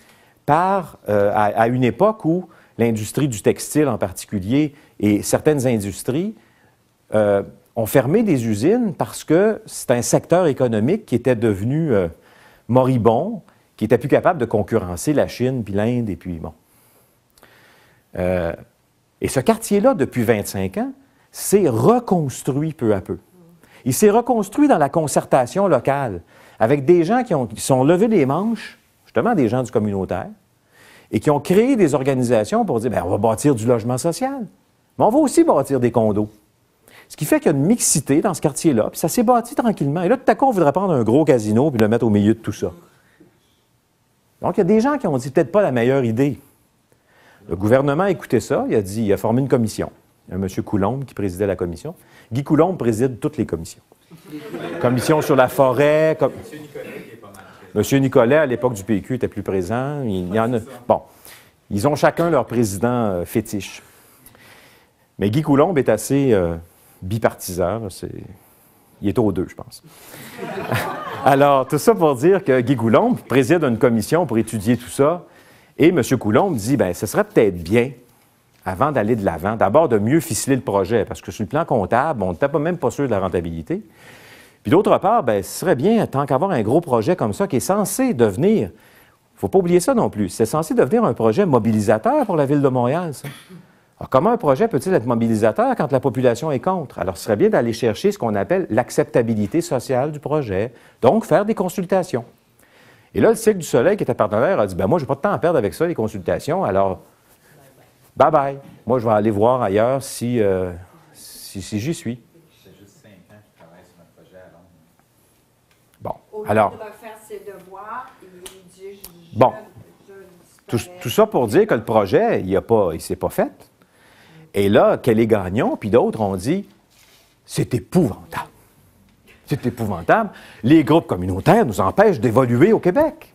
à une époque où l'industrie du textile en particulier et certaines industries ont fermé des usines parce que c'est un secteur économique qui était devenu moribond, qui n'était plus capable de concurrencer la Chine puis l'Inde et puis bon. Et ce quartier-là, depuis 25 ans, s'est reconstruit peu à peu. Il s'est reconstruit dans la concertation locale, avec des gens qui sont levés les manches, justement des gens du communautaire, et qui ont créé des organisations pour dire, bien, on va bâtir du logement social, mais on va aussi bâtir des condos. Ce qui fait qu'il y a une mixité dans ce quartier-là, puis ça s'est bâti tranquillement. Et là, tout à coup, on voudrait prendre un gros casino puis le mettre au milieu de tout ça. Donc, il y a des gens qui ont dit peut-être pas la meilleure idée. Le gouvernement a écouté ça, il a formé une commission. Il y a M. Coulombe qui présidait la commission. Guy Coulombe préside toutes les commissions. Commission sur la forêt. M. Nicolet, qui est pas mal. M. Nicolet, à l'époque du PQ, était plus présent. Il y en a. Bon, ils ont chacun leur président fétiche. Mais Guy Coulombe est assez bipartisan. Il est aux deux, je pense. Alors, tout ça pour dire que Guy Coulombe préside une commission pour étudier tout ça. Et M. Coulombe dit, bien, ce serait peut-être bien, avant d'aller de l'avant, d'abord de mieux ficeler le projet, parce que sur le plan comptable, on n'était même pas sûr de la rentabilité. Puis d'autre part, bien, ce serait bien, tant qu'avoir un gros projet comme ça, qui est censé devenir, il ne faut pas oublier ça non plus, c'est censé devenir un projet mobilisateur pour la Ville de Montréal, ça. Alors, comment un projet peut-il être mobilisateur quand la population est contre? Alors, ce serait bien d'aller chercher ce qu'on appelle l'acceptabilité sociale du projet, donc faire des consultations. Et là, le Cirque du Soleil, qui était partenaire, a dit, bien, moi, je n'ai pas de temps à perdre avec ça, les consultations, alors, bye-bye. Moi, je vais aller voir ailleurs si j'y suis. C'est juste 5 ans qu'il travaille sur un projet à Londres. Bon, Au lieu alors... de refaire ses devoirs, il dit... Bon, tout ça pour dire que le projet, il ne s'est pas fait. Et là, Kelly Gagnon, puis d'autres ont dit, c'est épouvantable. C'est épouvantable. Les groupes communautaires nous empêchent d'évoluer au Québec.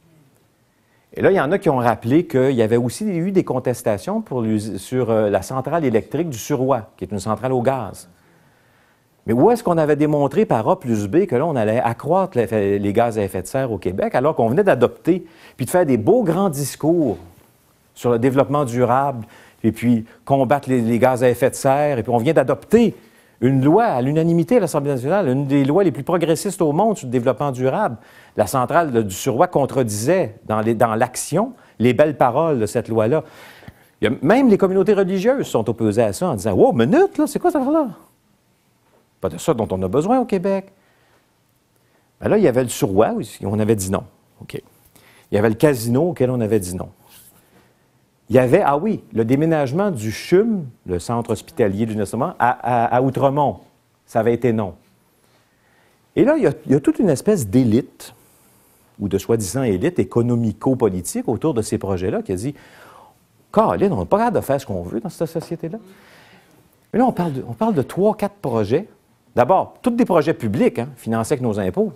Et là, il y en a qui ont rappelé qu'il y avait aussi eu des contestations sur la centrale électrique du Suroît, qui est une centrale au gaz. Mais où est-ce qu'on avait démontré par A plus B que là, on allait accroître les gaz à effet de serre au Québec, alors qu'on venait d'adopter, puis de faire des beaux grands discours sur le développement durable, et puis combattre les gaz à effet de serre, et puis on vient d'adopter une loi à l'unanimité à l'Assemblée nationale, une des lois les plus progressistes au monde sur le développement durable. La centrale du Suroît contredisait dans l'action les belles paroles de cette loi-là. Même les communautés religieuses sont opposées à ça en disant « Wow, minute, là, c'est quoi ça là? Pas de ça dont on a besoin au Québec. » Ben là, il y avait le Suroît, où on avait dit non. OK. Il y avait le casino auquel on avait dit non. Il y avait, le déménagement du CHUM, le centre hospitalier du Nassaument, à Outremont. Ça avait été non. Et là, il y a toute une espèce d'élite, ou de soi-disant élite économico-politique autour de ces projets-là, qui a dit « Caroline, on n'est pas capable de faire ce qu'on veut dans cette société-là. » Mais là, on parle de 3-4 projets. D'abord, tous des projets publics, financés avec nos impôts,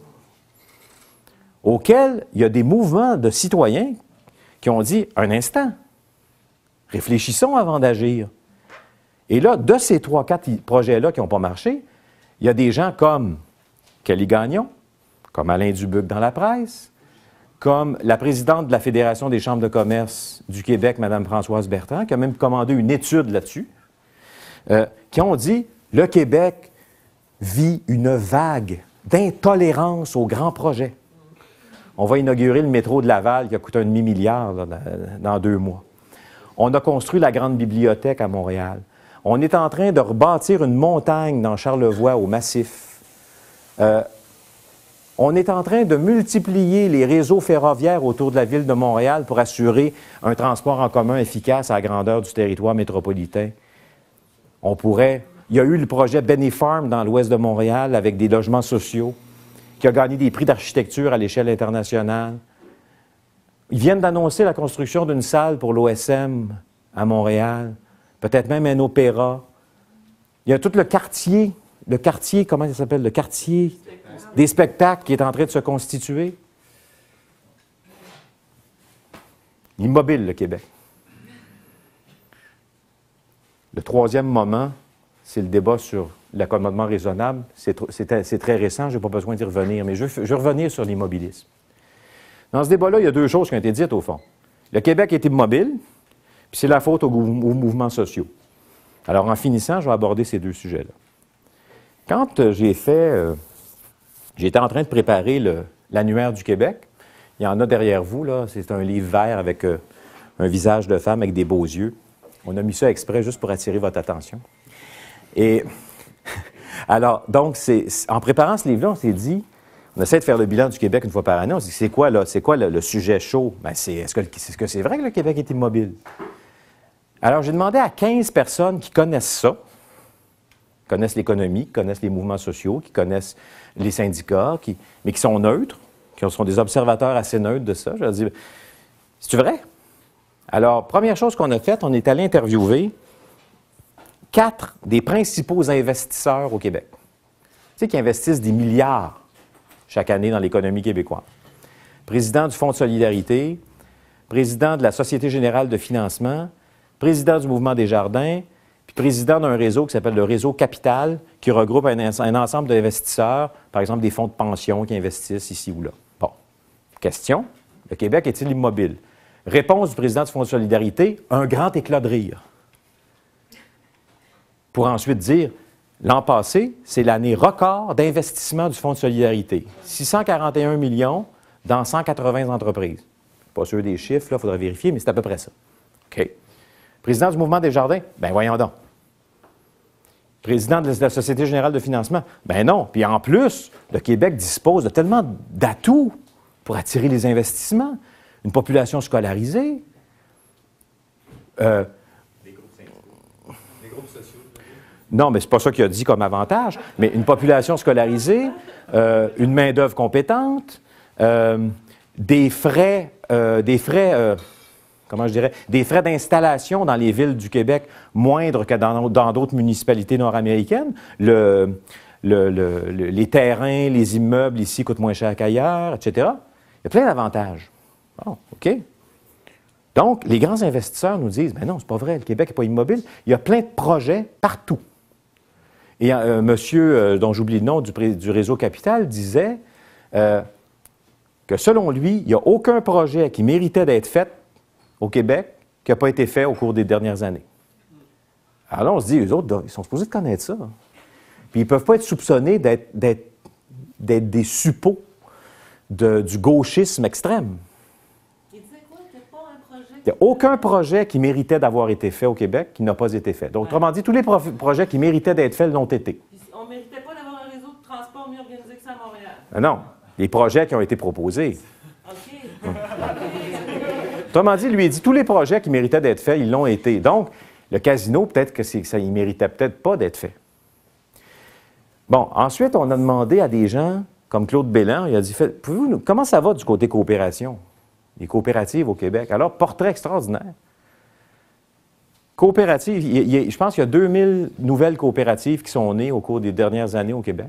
auxquels il y a des mouvements de citoyens qui ont dit « Un instant, réfléchissons avant d'agir. » Et là, de ces 3-4 projets-là qui n'ont pas marché, il y a des gens comme Kelly Gagnon, comme Alain Dubuc dans la presse, comme la présidente de la Fédération des chambres de commerce du Québec, Mme Françoise Bertrand, qui a même commandé une étude là-dessus, qui ont dit « Le Québec vit une vague d'intolérance aux grands projets. » On va inaugurer le métro de Laval qui a coûté 1,5 milliard dans 2 mois. On a construit la grande bibliothèque à Montréal. On est en train de rebâtir une montagne dans Charlevoix, au Massif. On est en train de multiplier les réseaux ferroviaires autour de la ville de Montréal pour assurer un transport en commun efficace à la grandeur du territoire métropolitain. Il y a eu le projet Benny Farm dans l'ouest de Montréal avec des logements sociaux qui a gagné des prix d'architecture à l'échelle internationale. Ils viennent d'annoncer la construction d'une salle pour l'OSM à Montréal, peut-être même un opéra. Il y a tout le quartier, comment ça s'appelle? Le quartier des spectacles qui est en train de se constituer. Immobile, le Québec. Le troisième moment, c'est le débat sur l'accommodement raisonnable. C'est très récent, je n'ai pas besoin d'y revenir, mais je veux revenir sur l'immobilisme. Dans ce débat-là, il y a 2 choses qui ont été dites, au fond. Le Québec est immobile, puis c'est la faute aux mouvements sociaux. Alors, en finissant, je vais aborder ces 2 sujets-là. Quand j'étais en train de préparer l'annuaire du Québec, il y en a derrière vous, là, c'est un livre vert avec un visage de femme avec des beaux yeux. On a mis ça exprès juste pour attirer votre attention. Et alors, donc, en préparant ce livre-là, on s'est dit, on essaie de faire le bilan du Québec une fois par année. On s'est dit, c'est quoi le sujet chaud? Bien, est-ce que c'est vrai que le Québec est immobile? Alors, j'ai demandé à 15 personnes qui connaissent ça, qui connaissent l'économie, qui connaissent les mouvements sociaux, qui connaissent les syndicats, mais qui sont neutres, qui sont des observateurs assez neutres de ça. Je leur ai dit, c'est-tu vrai? Alors, première chose qu'on a faite, on est allé interviewer 4 des principaux investisseurs au Québec. Tu sais, qui investissent des milliards chaque année dans l'économie québécoise. Président du Fonds de solidarité, président de la Société générale de financement, président du Mouvement des Jardins, puis président d'un réseau qui s'appelle le Réseau Capital, qui regroupe un ensemble d'investisseurs, par exemple des fonds de pension qui investissent ici ou là. Bon. Question, le Québec est-il immobile? Réponse du président du Fonds de solidarité, un grand éclat de rire. Pour ensuite dire, l'an passé, c'est l'année record d'investissement du Fonds de solidarité. 641 millions dans 180 entreprises. Pas sûr des chiffres, là, il faudra vérifier, mais c'est à peu près ça. OK. Président du Mouvement des Jardins? Bien, voyons donc. Président de la Société générale de financement? Bien non. Puis en plus, le Québec dispose de tellement d'atouts pour attirer les investissements. Une population scolarisée. Des groupes sociaux. Non, mais c'est pas ça qu'il a dit comme avantage. Mais une population scolarisée, une main-d'œuvre compétente, des frais d'installation dans les villes du Québec moindres que dans d'autres municipalités nord-américaines. Les terrains, les immeubles ici coûtent moins cher qu'ailleurs, etc. Il y a plein d'avantages. Bon, OK. Donc, les grands investisseurs nous disent, mais non, c'est pas vrai, le Québec n'est pas immobile. Il y a plein de projets partout. Et un monsieur, dont j'oublie le nom, du Réseau Capital, disait que selon lui, il n'y a aucun projet qui méritait d'être fait au Québec qui n'a pas été fait au cours des dernières années. Alors là, on se dit, eux autres, ils sont supposés de connaître ça. Puis ils ne peuvent pas être soupçonnés d'être des suppôts du gauchisme extrême. Il disait quoi? Qu'il n'y a pas un projet... Il n'y a aucun projet qui méritait d'avoir été fait au Québec qui n'a pas été fait. Donc, autrement dit, tous les projets qui méritaient d'être faits l'ont été. Puis on ne méritait pas d'avoir un réseau de transport mieux organisé que ça à Montréal. Non, les projets qui ont été proposés. OK. Autrement dit, lui, il dit tous les projets qui méritaient d'être faits, ils l'ont été. Donc, le casino, peut-être que ça, il ne méritait peut-être pas d'être fait. Bon, ensuite, on a demandé à des gens comme Claude Bélan, il a dit, comment ça va du côté coopération? Les coopératives au Québec. Alors, portrait extraordinaire. Coopératives, je pense qu'il y a 2000 nouvelles coopératives qui sont nées au cours des dernières années au Québec.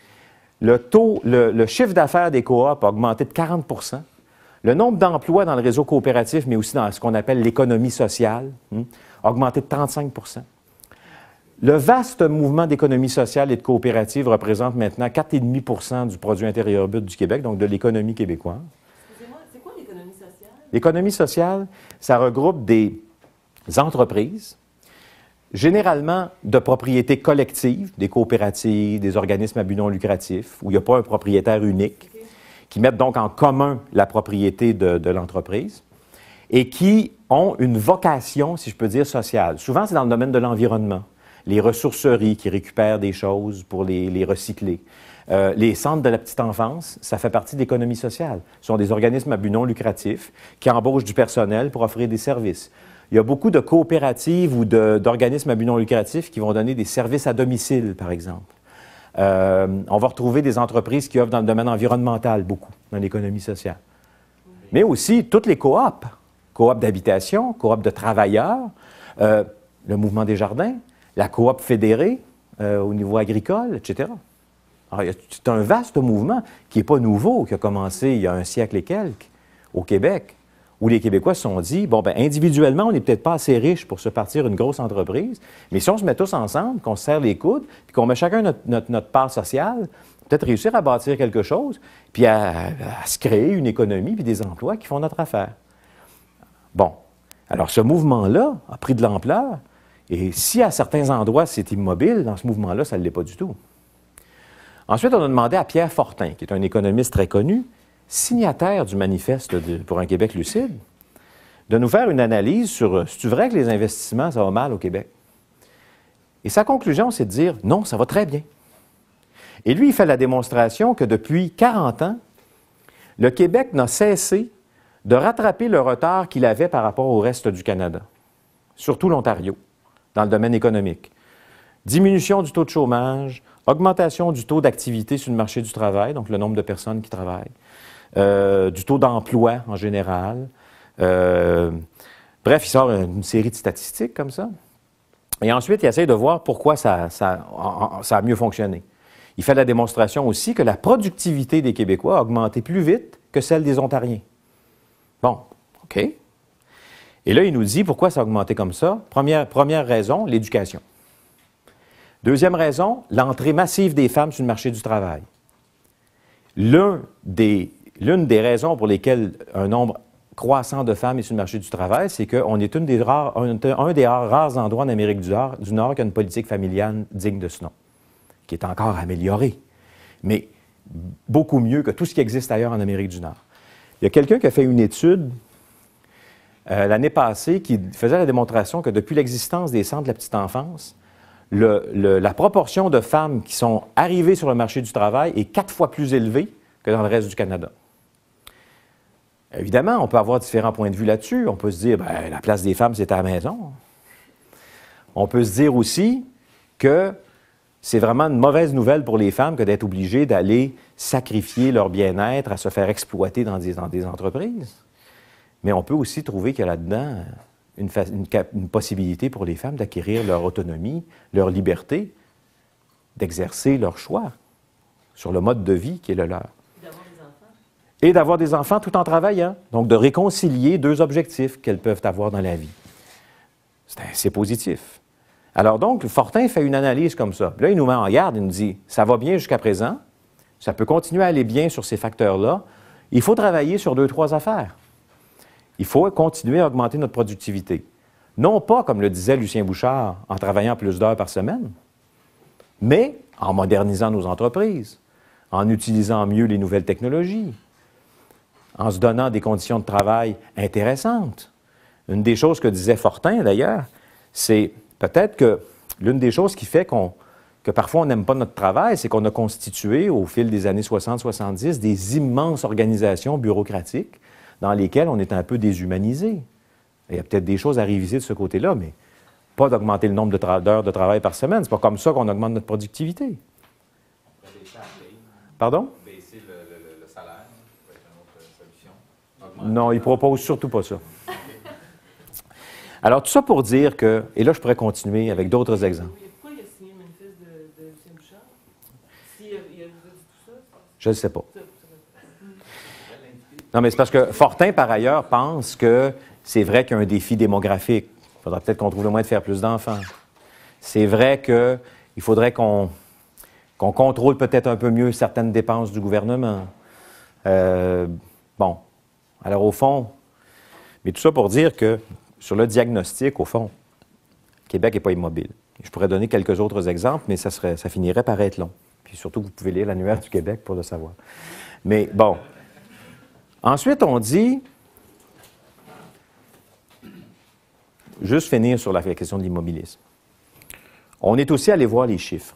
Le chiffre d'affaires des coops a augmenté de 40 %. Le nombre d'emplois dans le réseau coopératif, mais aussi dans ce qu'on appelle l'économie sociale, a augmenté de 35 %. Le vaste mouvement d'économie sociale et de coopérative représente maintenant 4,5 % du produit intérieur brut du Québec, donc de l'économie québécoise. Excusez-moi, c'est quoi l'économie sociale? L'économie sociale, ça regroupe des entreprises, généralement de propriété collective, des coopératives, des organismes à but non lucratif, où il n'y a pas un propriétaire unique, qui mettent donc en commun la propriété de l'entreprise et qui ont une vocation, si je peux dire, sociale. Souvent, c'est dans le domaine de l'environnement. Les ressourceries qui récupèrent des choses pour les recycler. Les centres de la petite enfance, ça fait partie de l'économie sociale. Ce sont des organismes à but non lucratif qui embauchent du personnel pour offrir des services. Il y a beaucoup de coopératives ou d'organismes à but non lucratif qui vont donner des services à domicile, par exemple. On va retrouver des entreprises qui offrent dans le domaine environnemental, beaucoup, dans l'économie sociale. Mais aussi toutes les coops, coops d'habitation, coops de travailleurs, le Mouvement des Jardins, la coop fédérée au niveau agricole, etc. Alors, c'est un vaste mouvement qui n'est pas nouveau, qui a commencé il y a un siècle et quelques au Québec, où les Québécois se sont dit, bon, bien, individuellement, on n'est peut-être pas assez riches pour se partir une grosse entreprise, mais si on se met tous ensemble, qu'on se serre les coudes, puis qu'on met chacun notre part sociale, peut-être réussir à bâtir quelque chose, puis à se créer une économie, puis des emplois qui font notre affaire. Bon. Alors, ce mouvement-là a pris de l'ampleur, et si à certains endroits c'est immobile, dans ce mouvement-là, ça ne l'est pas du tout. Ensuite, on a demandé à Pierre Fortin, qui est un économiste très connu, signataire du manifeste pour un Québec lucide, de nous faire une analyse sur, c'est-tu vrai que les investissements, ça va mal au Québec? Et sa conclusion, c'est de dire « Non, ça va très bien ». Et lui, il fait la démonstration que depuis 40 ans, le Québec n'a cessé de rattraper le retard qu'il avait par rapport au reste du Canada, surtout l'Ontario, dans le domaine économique. Diminution du taux de chômage, augmentation du taux d'activité sur le marché du travail, donc le nombre de personnes qui travaillent, du taux d'emploi en général. Bref, il sort une série de statistiques comme ça. Et ensuite, il essaie de voir pourquoi ça a mieux fonctionné. Il fait la démonstration aussi que la productivité des Québécois a augmenté plus vite que celle des Ontariens. Bon, OK. Et là, il nous dit pourquoi ça a augmenté comme ça. Première raison, l'éducation. Deuxième raison, l'entrée massive des femmes sur le marché du travail. L'une des raisons pour lesquelles un nombre croissant de femmes est sur le marché du travail, c'est qu'on est un des rares endroits en Amérique du Nord qui a une politique familiale digne de ce nom, qui est encore améliorée, mais beaucoup mieux que tout ce qui existe ailleurs en Amérique du Nord. Il y a quelqu'un qui a fait une étude l'année passée qui faisait la démonstration que depuis l'existence des centres de la petite enfance, la proportion de femmes qui sont arrivées sur le marché du travail est 4 fois plus élevée que dans le reste du Canada. Évidemment, on peut avoir différents points de vue là-dessus. On peut se dire, bien, la place des femmes, c'est à la maison. On peut se dire aussi que c'est vraiment une mauvaise nouvelle pour les femmes que d'être obligées d'aller sacrifier leur bien-être à se faire exploiter dans des entreprises. Mais on peut aussi trouver qu'il y a là-dedans une possibilité pour les femmes d'acquérir leur autonomie, leur liberté, d'exercer leur choix sur le mode de vie qui est le leur. Et d'avoir des enfants tout en travaillant. Donc, de réconcilier deux objectifs qu'elles peuvent avoir dans la vie. C'est positif. Alors donc, Fortin fait une analyse comme ça. Là, il nous met en garde, il nous dit, ça va bien jusqu'à présent, ça peut continuer à aller bien sur ces facteurs-là. Il faut travailler sur 2-3 affaires. Il faut continuer à augmenter notre productivité. Non pas, comme le disait Lucien Bouchard, en travaillant plus d'heures par semaine, mais en modernisant nos entreprises, en utilisant mieux les nouvelles technologies, en se donnant des conditions de travail intéressantes. Une des choses que disait Fortin, d'ailleurs, c'est peut-être que l'une des choses qui fait que parfois on n'aime pas notre travail, c'est qu'on a constitué, au fil des années 60-70, des immenses organisations bureaucratiques dans lesquelles on est un peu déshumanisé. Il y a peut-être des choses à réviser de ce côté-là, mais pas d'augmenter le nombre d'heures de travail par semaine. C'est pas comme ça qu'on augmente notre productivité. Pardon? Baisser le salaire, ça peut être une autre solution. Non, il ne propose surtout pas ça. Alors, tout ça pour dire que, et là, je pourrais continuer avec d'autres exemples. Pourquoi il a signé le manifeste de Lucien Bouchard? S'il a dit tout ça? Je ne sais pas. Non, mais c'est parce que Fortin, par ailleurs, pense que c'est vrai qu'il y a un défi démographique. Il faudra peut-être qu'on trouve le moyen de faire plus d'enfants. C'est vrai qu'il faudrait qu'on contrôle peut-être un peu mieux certaines dépenses du gouvernement. Bon. Alors, au fond, mais tout ça pour dire que sur le diagnostic, au fond, Québec n'est pas immobile. Je pourrais donner quelques autres exemples, mais ça finirait par être long. Puis surtout, vous pouvez lire l'annuaire du Québec pour le savoir. Mais bon. Ensuite, on dit, juste finir sur la question de l'immobilisme. On est aussi allé voir les chiffres.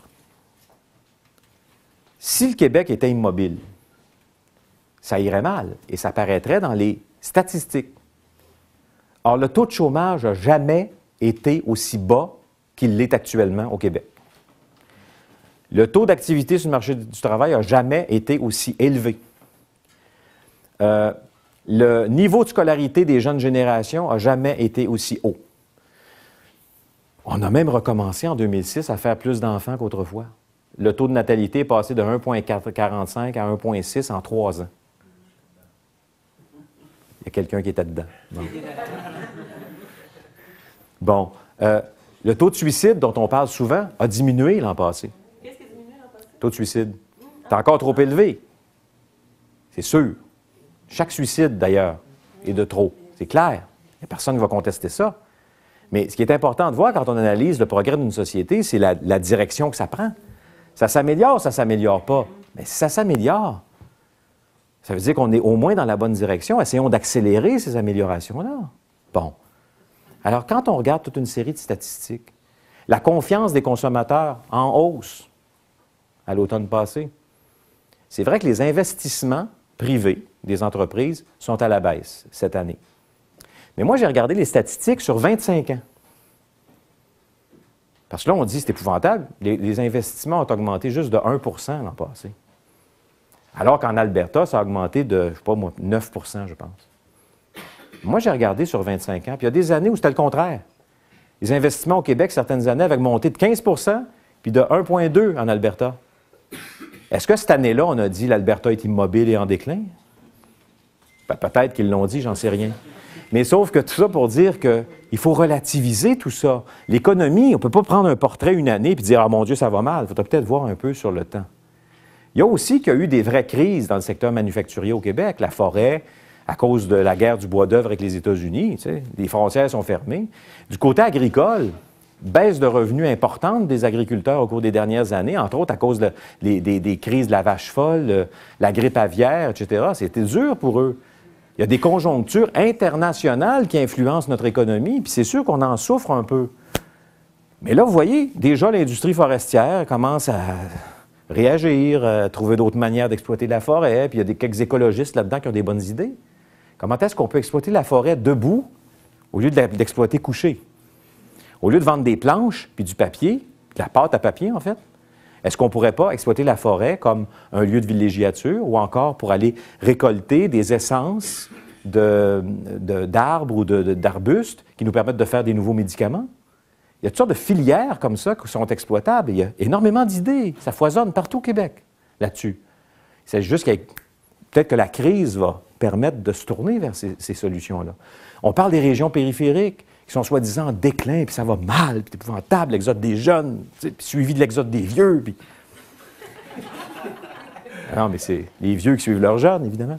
Si le Québec était immobile, ça irait mal et ça paraîtrait dans les statistiques. Or, le taux de chômage n'a jamais été aussi bas qu'il l'est actuellement au Québec. Le taux d'activité sur le marché du travail n'a jamais été aussi élevé. Le niveau de scolarité des jeunes générations n'a jamais été aussi haut. On a même recommencé en 2006 à faire plus d'enfants qu'autrefois. Le taux de natalité est passé de 1,45 à 1,6 en 3 ans. Il y a quelqu'un qui était dedans. Bon. Le taux de suicide dont on parle souvent a diminué l'an passé. Qu'est-ce qui a diminué l'an passé? Le taux de suicide. C'est encore trop élevé. C'est sûr. Chaque suicide, d'ailleurs, est de trop. C'est clair. Il n'y a personne qui va contester ça. Mais ce qui est important de voir quand on analyse le progrès d'une société, c'est la direction que ça prend. Ça s'améliore, ça ne s'améliore pas. Mais si ça s'améliore, ça veut dire qu'on est au moins dans la bonne direction. Essayons d'accélérer ces améliorations-là. Bon. Alors, quand on regarde toute une série de statistiques, La confiance des consommateurs en hausse à l'automne passé. C'est vrai que les investissements privés des entreprises sont à la baisse cette année. Mais moi, j'ai regardé les statistiques sur 25 ans. Parce que là, on dit, c'est épouvantable, les investissements ont augmenté juste de 1 % l'an passé. Alors qu'en Alberta, ça a augmenté de, je ne sais pas moi, 9 % je pense. Moi, j'ai regardé sur 25 ans, puis il y a des années où c'était le contraire. Les investissements au Québec, certaines années, avaient monté de 15 % puis de 1,2 en Alberta. Est-ce que cette année-là, on a dit l'Alberta est immobile et en déclin? Ben, peut-être qu'ils l'ont dit, j'en sais rien. Mais sauf que tout ça pour dire qu'il faut relativiser tout ça. L'économie, on ne peut pas prendre un portrait une année et dire « Ah mon Dieu, ça va mal ». Il faudrait peut-être voir un peu sur le temps. Il y a aussi qu'il y a eu des vraies crises dans le secteur manufacturier au Québec. La forêt, à cause de la guerre du bois-d'œuvre avec les États-Unis, tu sais, les frontières sont fermées. Du côté agricole, baisse de revenus importante des agriculteurs au cours des dernières années, entre autres à cause des crises de la vache folle, la grippe aviaire, etc. C'était dur pour eux. Il y a des conjonctures internationales qui influencent notre économie, puis c'est sûr qu'on en souffre un peu. Mais là, vous voyez, déjà l'industrie forestière commence à réagir, à trouver d'autres manières d'exploiter la forêt, puis il y a quelques écologistes là-dedans qui ont des bonnes idées. Comment est-ce qu'on peut exploiter la forêt debout au lieu d'exploiter couché? Au lieu de vendre des planches, puis du papier, de la pâte à papier en fait, est-ce qu'on ne pourrait pas exploiter la forêt comme un lieu de villégiature ou encore pour aller récolter des essences d'arbres ou d'arbustes qui nous permettent de faire des nouveaux médicaments? Il y a toutes sortes de filières comme ça qui sont exploitables. Il y a énormément d'idées. Ça foisonne partout au Québec là-dessus. Il s'agit juste peut-être que la crise va permettre de se tourner vers ces solutions-là. On parle des régions périphériques qui sont soi-disant en déclin, puis ça va mal, puis c'est épouvantable, l'exode des jeunes, puis suivi de l'exode des vieux. Puis... Non, mais c'est les vieux qui suivent leurs jeunes, évidemment.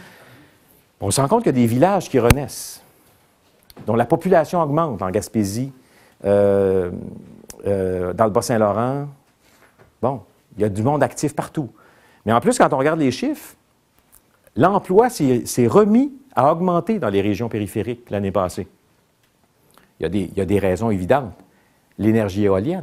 On se rend compte qu'il y a des villages qui renaissent, dont la population augmente en Gaspésie, dans le Bas-Saint-Laurent. Bon, il y a du monde actif partout. Mais en plus, quand on regarde les chiffres, l'emploi s'est remis à augmenter dans les régions périphériques l'année passée. Il y a des raisons évidentes. L'énergie éolienne,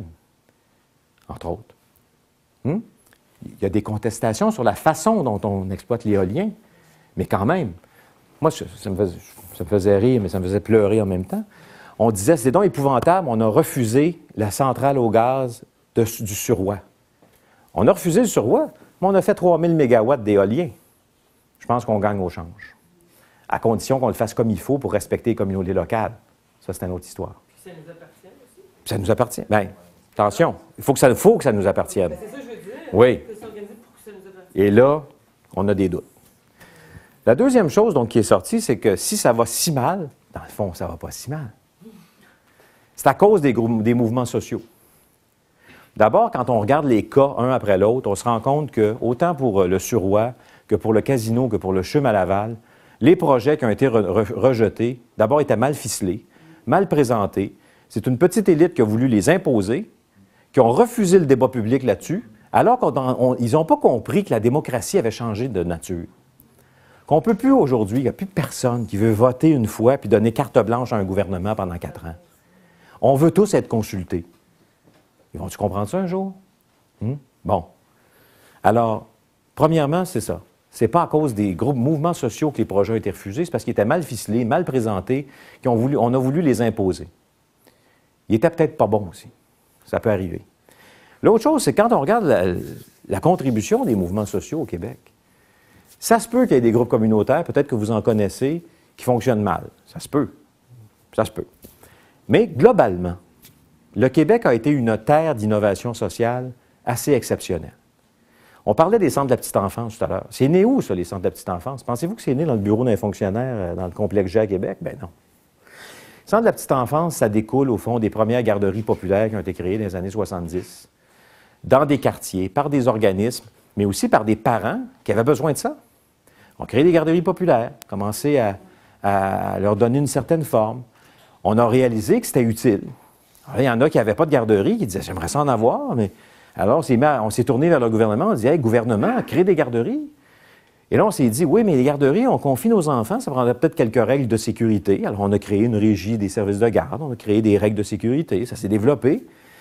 entre autres. Il y a des contestations sur la façon dont on exploite l'éolien, mais quand même, moi, ça me faisait rire, mais ça me faisait pleurer en même temps. On disait, c'est donc épouvantable, on a refusé la centrale au gaz du Suroît. On a refusé le Suroît, mais on a fait 3000 mégawatts d'éolien. Je pense qu'on gagne au change, à condition qu'on le fasse comme il faut pour respecter les communautés locales. Ça, c'est une autre histoire. Puis ça nous appartient aussi? Ça nous appartient. Bien, attention, il faut que ça nous appartienne. Ben, c'est ça que je veux dire. Oui. On peut s'organiser pour que ça nous appartienne. Et là, on a des doutes. La deuxième chose donc, qui est sortie, c'est que si ça va si mal, dans le fond, ça ne va pas si mal. C'est à cause des mouvements sociaux. D'abord, quand on regarde les cas un après l'autre, on se rend compte que, autant pour le Suroît que pour le casino, que pour le CHUM à Laval, les projets qui ont été rejetés, d'abord, étaient mal ficelés, mal présentés. C'est une petite élite qui a voulu les imposer, qui ont refusé le débat public là-dessus, alors qu'ils n'ont pas compris que la démocratie avait changé de nature. Qu'on ne peut plus aujourd'hui, il n'y a plus personne qui veut voter une fois puis donner carte blanche à un gouvernement pendant 4 ans. On veut tous être consultés. Ils vont-tu comprendre ça un jour? Bon. Alors, premièrement, c'est ça. Ce n'est pas à cause des groupes mouvements sociaux que les projets ont été refusés, c'est parce qu'ils étaient mal ficelés, mal présentés, on a voulu les imposer. Ils n'étaient peut-être pas bons aussi. Ça peut arriver. L'autre chose, c'est quand on regarde la contribution des mouvements sociaux au Québec, ça se peut qu'il y ait des groupes communautaires, peut-être que vous en connaissez, qui fonctionnent mal. Ça se peut. Ça se peut. Mais globalement, le Québec a été une terre d'innovation sociale assez exceptionnelle. On parlait des centres de la petite enfance tout à l'heure. C'est né où, ça, les centres de la petite enfance? Pensez-vous que c'est né dans le bureau d'un fonctionnaire dans le complexe G à Québec? Bien non. Les centres de la petite enfance, ça découle, au fond, des premières garderies populaires qui ont été créées dans les années 70, dans des quartiers, par des organismes, mais aussi par des parents qui avaient besoin de ça. On a créé des garderies populaires, commencé à leur donner une certaine forme. On a réalisé que c'était utile. Alors, il y en a qui n'avaient pas de garderie, qui disaient « j'aimerais ça en avoir », mais alors on s'est tourné vers le gouvernement, on dit « hey, gouvernement, crée des garderies ». Et là, on s'est dit « oui, mais les garderies, on confie nos enfants, ça prendrait peut-être quelques règles de sécurité ». Alors, on a créé une régie des services de garde, on a créé des règles de sécurité, ça s'est développé.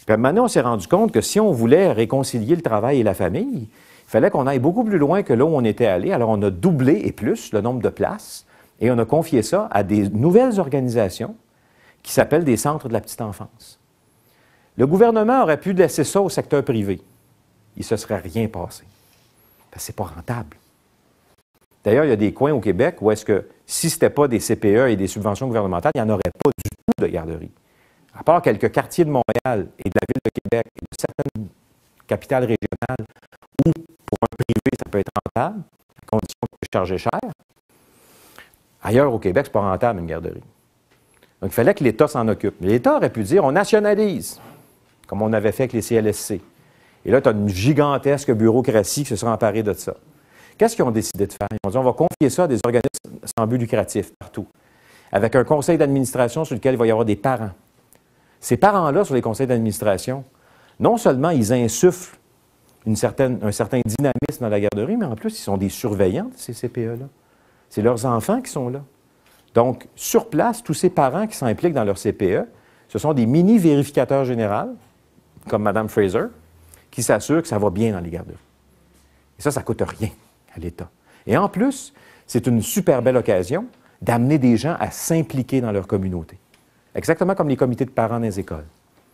Puis à un moment donné, on s'est rendu compte que si on voulait réconcilier le travail et la famille, il fallait qu'on aille beaucoup plus loin que là où on était allé. Alors, on a doublé et plus le nombre de places et on a confié ça à des nouvelles organisations qui s'appellent des centres de la petite enfance. Le gouvernement aurait pu laisser ça au secteur privé. Il ne se serait rien passé. Parce que ce n'est pas rentable. D'ailleurs, il y a des coins au Québec où est-ce que, si ce n'était pas des CPE et des subventions gouvernementales, il n'y en aurait pas du tout de garderie. À part quelques quartiers de Montréal et de la ville de Québec et de certaines capitales régionales où, pour un privé, ça peut être rentable, à condition de charger cher. Ailleurs au Québec, ce n'est pas rentable, une garderie. Donc, il fallait que l'État s'en occupe. Mais l'État aurait pu dire, on nationalise, comme on avait fait avec les CLSC. Et là, tu as une gigantesque bureaucratie qui se sera emparée de ça. Qu'est-ce qu'ils ont décidé de faire? Ils ont dit, on va confier ça à des organismes sans but lucratif, partout, avec un conseil d'administration sur lequel il va y avoir des parents. Ces parents-là, sur les conseils d'administration, non seulement ils insufflent un certain dynamisme dans la garderie, mais en plus, ils sont des surveillants de ces CPE-là. C'est leurs enfants qui sont là. Donc, sur place, tous ces parents qui s'impliquent dans leur CPE, ce sont des mini-vérificateurs généraux, comme Mme Fraser, qui s'assurent que ça va bien dans les garderies. Et ça ne coûte rien à l'État. Et en plus, c'est une super belle occasion d'amener des gens à s'impliquer dans leur communauté. Exactement comme les comités de parents dans les écoles.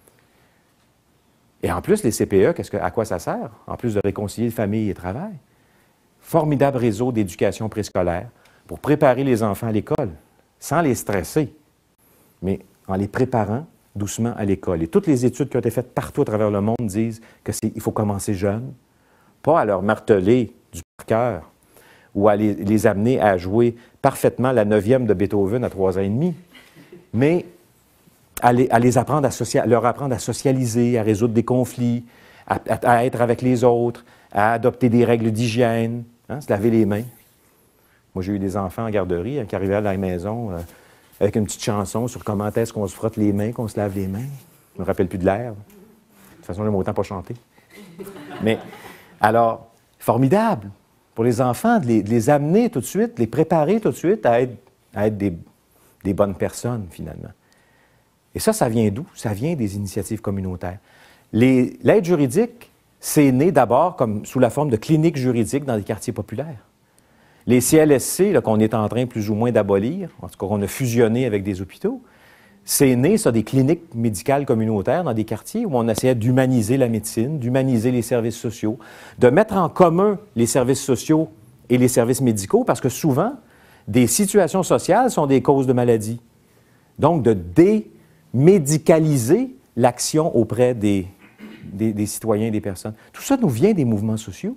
Et en plus, les CPE, à quoi ça sert? En plus de réconcilier famille et travail, formidable réseau d'éducation préscolaire pour préparer les enfants à l'école, sans les stresser, mais en les préparant doucement à l'école. Et toutes les études qui ont été faites partout à travers le monde disent qu'il faut commencer jeune, pas à leur marteler du par cœur ou à les amener à jouer parfaitement la 9e de Beethoven à 3 ans et demi, mais à leur apprendre à socialiser, à résoudre des conflits, à être avec les autres, à adopter des règles d'hygiène, se laver les mains. Moi, j'ai eu des enfants en garderie qui arrivaient à la maison avec une petite chanson sur comment est-ce qu'on se frotte les mains, qu'on se lave les mains. Je ne me rappelle plus de l'air. De toute façon, j'aime autant pas chanter. Mais, alors, formidable pour les enfants de les amener tout de suite, de les préparer tout de suite à être des bonnes personnes, finalement. Et ça vient d'où? Ça vient des initiatives communautaires. L'aide juridique, c'est né d'abord comme sous la forme de cliniques juridiques dans les quartiers populaires. Les CLSC, qu'on est en train plus ou moins d'abolir, en tout cas qu'on a fusionné avec des hôpitaux, c'est né, ça, des cliniques médicales communautaires dans des quartiers où on essayait d'humaniser la médecine, d'humaniser les services sociaux, de mettre en commun les services sociaux et les services médicaux, parce que souvent, des situations sociales sont des causes de maladies. Donc, de démédicaliser l'action auprès des citoyens et des personnes. Tout ça nous vient des mouvements sociaux.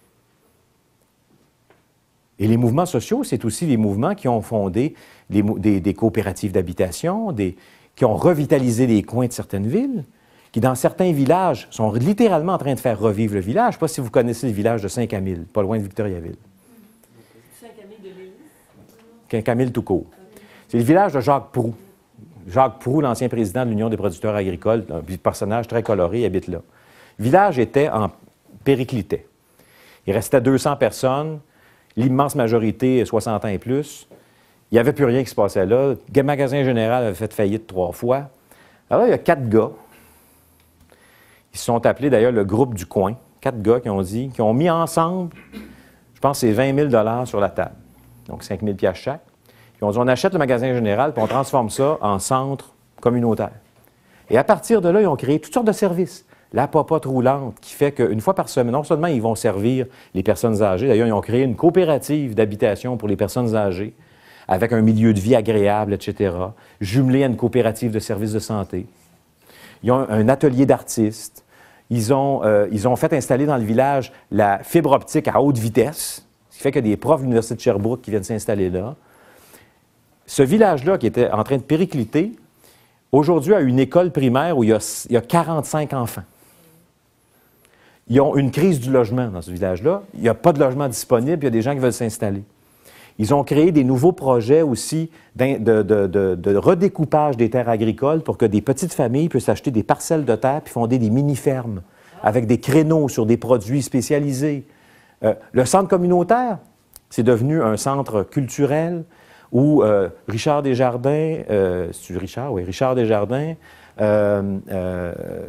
Et les mouvements sociaux, c'est aussi les mouvements qui ont fondé des coopératives d'habitation, qui ont revitalisé les coins de certaines villes, qui, dans certains villages, sont littéralement en train de faire revivre le village. Je ne sais pas si vous connaissez le village de Saint-Camille, pas loin de Victoriaville. Saint-Camille de l'Élis? Saint-Camille tout court. C'est le village de Jacques Proulx. Jacques Proulx, l'ancien président de l'Union des producteurs agricoles, un personnage très coloré, habite là. Le village était en périclité. Il restait 200 personnes. L'immense majorité, 60 ans et plus. Il n'y avait plus rien qui se passait là. Le magasin général avait fait faillite 3 fois. Alors, il y a 4 gars. Ils se sont appelés d'ailleurs le groupe du coin. 4 gars qui ont mis ensemble, je pense que c'est 20 000 sur la table. Donc, 5 000 chaque. Ils ont dit, on achète le magasin général puis on transforme ça en centre communautaire. Et à partir de là, ils ont créé toutes sortes de services. La popote roulante, qui fait qu'une fois par semaine, non seulement ils vont servir les personnes âgées, d'ailleurs, ils ont créé une coopérative d'habitation pour les personnes âgées, avec un milieu de vie agréable, etc., jumelé à une coopérative de services de santé. Ils ont un atelier d'artistes. Ils ont fait installer dans le village la fibre optique à haute vitesse, ce qui fait qu'il y a des profs de l'Université de Sherbrooke qui viennent s'installer là. Ce village-là, qui était en train de péricliter, aujourd'hui a une école primaire où il y a 45 enfants. Ils ont une crise du logement dans ce village-là. Il n'y a pas de logement disponible, il y a des gens qui veulent s'installer. Ils ont créé des nouveaux projets aussi de redécoupage des terres agricoles pour que des petites familles puissent acheter des parcelles de terre puis fonder des mini-fermes avec des créneaux sur des produits spécialisés. Le centre communautaire, c'est devenu un centre culturel où Richard Desjardins, c'est Richard? Oui, Richard Desjardins,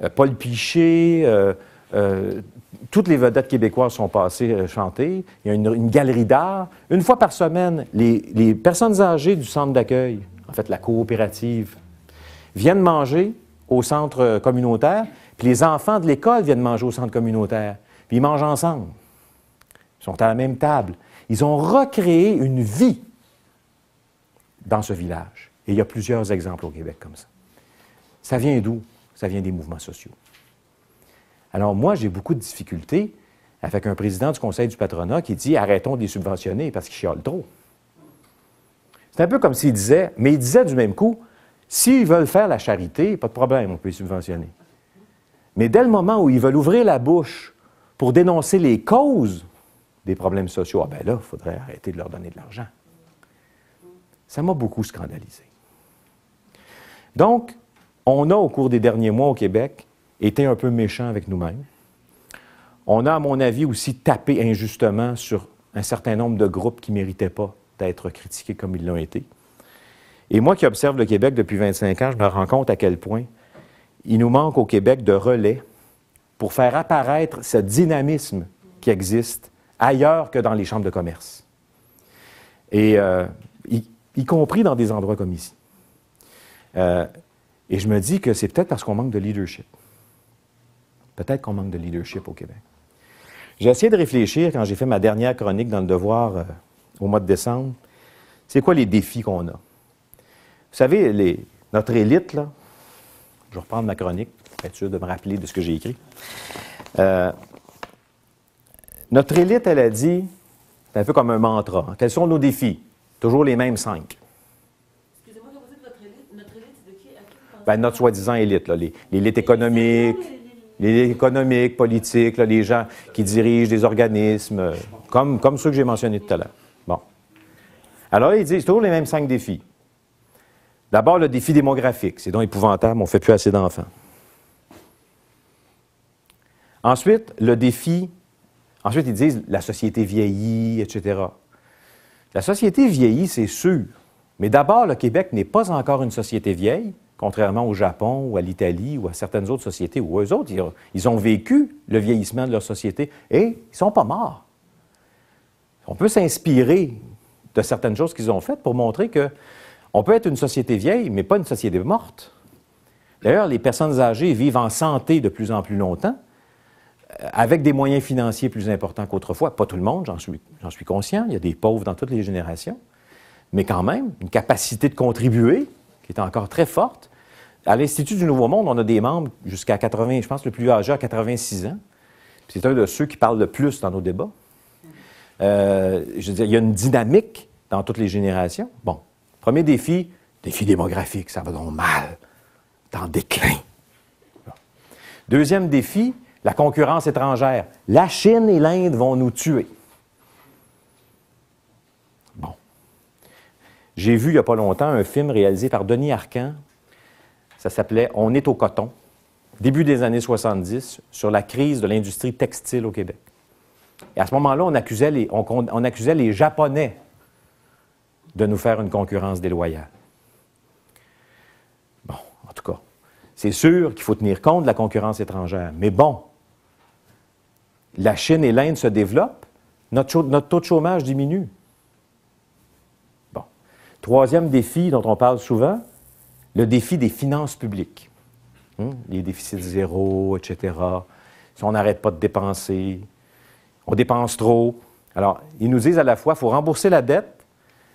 Paul Piché, toutes les vedettes québécoises sont passées chanter. Il y a une galerie d'art. Une fois par semaine, les personnes âgées du centre d'accueil, en fait la coopérative, viennent manger au centre communautaire, puis les enfants de l'école viennent manger au centre communautaire, puis ils mangent ensemble. Ils sont à la même table. Ils ont recréé une vie dans ce village. Et il y a plusieurs exemples au Québec comme ça. Ça vient d'où? Ça vient des mouvements sociaux. Alors moi, j'ai beaucoup de difficultés avec un président du conseil du patronat qui dit « arrêtons de les subventionner parce qu'ils chialent trop ». C'est un peu comme s'il disait, mais il disait du même coup, s'ils veulent faire la charité, pas de problème, on peut les subventionner. Mais dès le moment où ils veulent ouvrir la bouche pour dénoncer les causes des problèmes sociaux, ah ben là, il faudrait arrêter de leur donner de l'argent. Ça m'a beaucoup scandalisé. Donc, on a, au cours des derniers mois au Québec, été un peu méchants avec nous-mêmes. On a, à mon avis, aussi tapé injustement sur un certain nombre de groupes qui ne méritaient pas d'être critiqués comme ils l'ont été. Et moi qui observe le Québec depuis 25 ans, je me rends compte à quel point il nous manque au Québec de relais pour faire apparaître ce dynamisme qui existe ailleurs que dans les chambres de commerce. Et y compris dans des endroits comme ici. Et je me dis que c'est peut-être parce qu'on manque de leadership. Peut-être qu'on manque de leadership au Québec. J'ai essayé de réfléchir quand j'ai fait ma dernière chronique dans Le Devoir au mois de décembre. C'est quoi les défis qu'on a? Vous savez, notre élite, là, je vais reprendre ma chronique, pour être sûr de me rappeler de ce que j'ai écrit. Notre élite, elle a dit, c'est un peu comme un mantra, hein, quels sont nos défis? Toujours les mêmes 5. Excusez-moi, quand vous dites notre élite, c'est de qui? À qui vous pensez? Ben, notre soi-disant élite, là, l'élite économique, l'élite économique, politique, là, les gens qui dirigent des organismes, comme ceux que j'ai mentionnés tout à l'heure. Bon. Alors, ils disent toujours les mêmes 5 défis. D'abord, le défi démographique. C'est donc épouvantable, on ne fait plus assez d'enfants. Ensuite, le défi... Ensuite, ils disent la société vieillit, etc. La société vieillit, c'est sûr. Mais d'abord, le Québec n'est pas encore une société vieille, contrairement au Japon ou à l'Italie ou à certaines autres sociétés où eux autres, ils ont vécu le vieillissement de leur société et ils ne sont pas morts. On peut s'inspirer de certaines choses qu'ils ont faites pour montrer qu'on peut être une société vieille, mais pas une société morte. D'ailleurs, les personnes âgées vivent en santé de plus en plus longtemps, avec des moyens financiers plus importants qu'autrefois. Pas tout le monde, j'en suis conscient. Il y a des pauvres dans toutes les générations. Mais quand même, une capacité de contribuer qui est encore très forte. À l'Institut du Nouveau Monde, on a des membres jusqu'à 80, je pense le plus âgé à 86 ans. C'est un de ceux qui parle le plus dans nos débats. Je veux dire, il y a une dynamique dans toutes les générations. Bon, premier défi démographique, ça va donc mal, c'est en déclin. Bon. Deuxième défi, la concurrence étrangère. La Chine et l'Inde vont nous tuer. Bon. J'ai vu il n'y a pas longtemps un film réalisé par Denis Arcand. Ça s'appelait « On est au coton », début des années 70, sur la crise de l'industrie textile au Québec. Et à ce moment-là, on accusait les Japonais de nous faire une concurrence déloyale. Bon, en tout cas, c'est sûr qu'il faut tenir compte de la concurrence étrangère. Mais bon, la Chine et l'Inde se développent, notre taux de chômage diminue. Bon. Troisième défi dont on parle souvent, le défi des finances publiques. Les déficits zéro, etc. Si on n'arrête pas de dépenser, on dépense trop. Alors, ils nous disent à la fois, il faut rembourser la dette,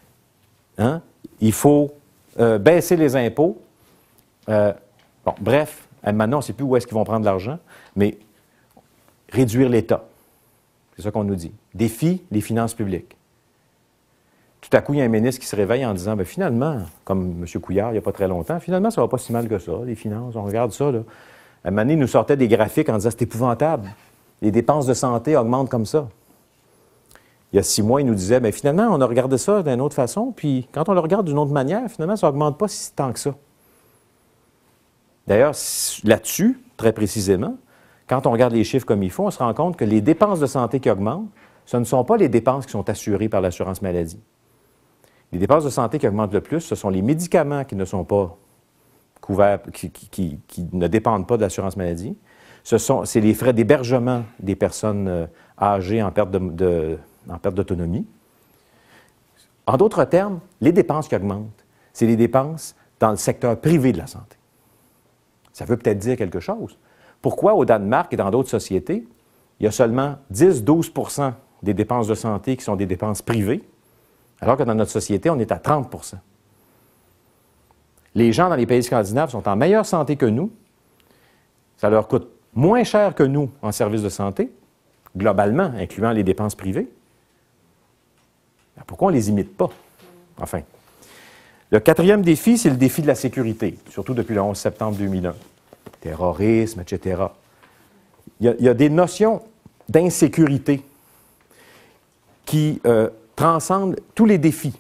il faut baisser les impôts. Bon, bref, maintenant, on ne sait plus où est-ce qu'ils vont prendre l'argent, mais réduire l'État. C'est ça qu'on nous dit. Défi, les finances publiques. Tout à coup, il y a un ministre qui se réveille en disant, bien, finalement, comme M. Couillard, il n'y a pas très longtemps, finalement, ça ne va pas si mal que ça, les finances, on regarde ça, là. À un moment donné, il nous sortait des graphiques en disant, c'est épouvantable. Les dépenses de santé augmentent comme ça. Il y a 6 mois, il nous disait, bien, finalement, on a regardé ça d'une autre façon, puis quand on le regarde d'une autre manière, finalement, ça n'augmente pas si tant que ça. D'ailleurs, là-dessus, très précisément, quand on regarde les chiffres comme il faut, on se rend compte que les dépenses de santé qui augmentent, ce ne sont pas les dépenses qui sont assurées par l'assurance maladie. Les dépenses de santé qui augmentent le plus, ce sont les médicaments qui ne sont pas qui ne dépendent pas de l'assurance maladie. C'est les frais d'hébergement des personnes âgées en perte d'autonomie. En d'autres termes, les dépenses qui augmentent, c'est les dépenses dans le secteur privé de la santé. Ça veut peut-être dire quelque chose. Pourquoi au Danemark et dans d'autres sociétés, il y a seulement 10-12 des dépenses de santé qui sont des dépenses privées, alors que dans notre société, on est à 30 %. Les gens dans les pays scandinaves sont en meilleure santé que nous. Ça leur coûte moins cher que nous en services de santé, globalement, incluant les dépenses privées. Pourquoi on ne les imite pas? Enfin. Le quatrième défi, c'est le défi de la sécurité, surtout depuis le 11 septembre 2001. Terrorisme, etc. Il y a des notions d'insécurité qui transcendent tous les défis.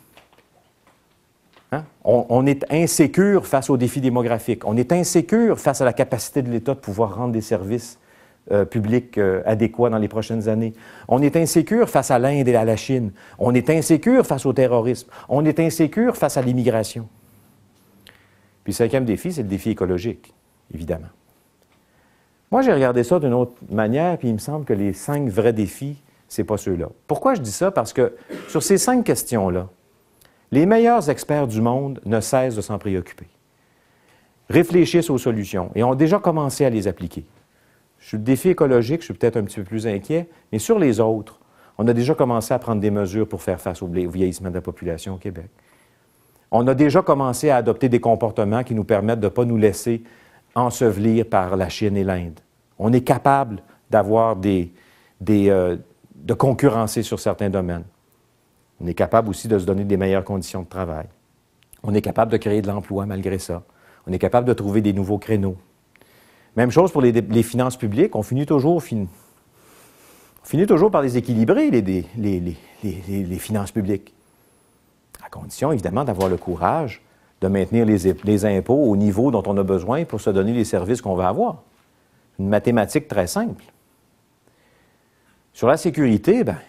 Hein? On est insécure face aux défis démographiques. On est insécure face à la capacité de l'État de pouvoir rendre des services publics adéquats dans les prochaines années. On est insécure face à l'Inde et à la Chine. On est insécure face au terrorisme. On est insécure face à l'immigration. Puis le cinquième défi, c'est le défi écologique, évidemment. Moi, j'ai regardé ça d'une autre manière, puis il me semble que les 5 vrais défis, ce n'est pas ceux-là. Pourquoi je dis ça? Parce que sur ces 5 questions-là, les meilleurs experts du monde ne cessent de s'en préoccuper, réfléchissent aux solutions et ont déjà commencé à les appliquer. Sur le défi écologique, je suis peut-être un petit peu plus inquiet, mais sur les autres, on a déjà commencé à prendre des mesures pour faire face au vieillissement de la population au Québec. On a déjà commencé à adopter des comportements qui nous permettent de ne pas nous laisser ensevelir par la Chine et l'Inde. On est capable d'avoir de concurrencer sur certains domaines. On est capable aussi de se donner des meilleures conditions de travail. On est capable de créer de l'emploi malgré ça. On est capable de trouver des nouveaux créneaux. Même chose pour les finances publiques. On finit toujours par les équilibrer, les finances publiques. À condition, évidemment, d'avoir le courage de maintenir les impôts au niveau dont on a besoin pour se donner les services qu'on va avoir. Une mathématique très simple. Sur la sécurité, bien,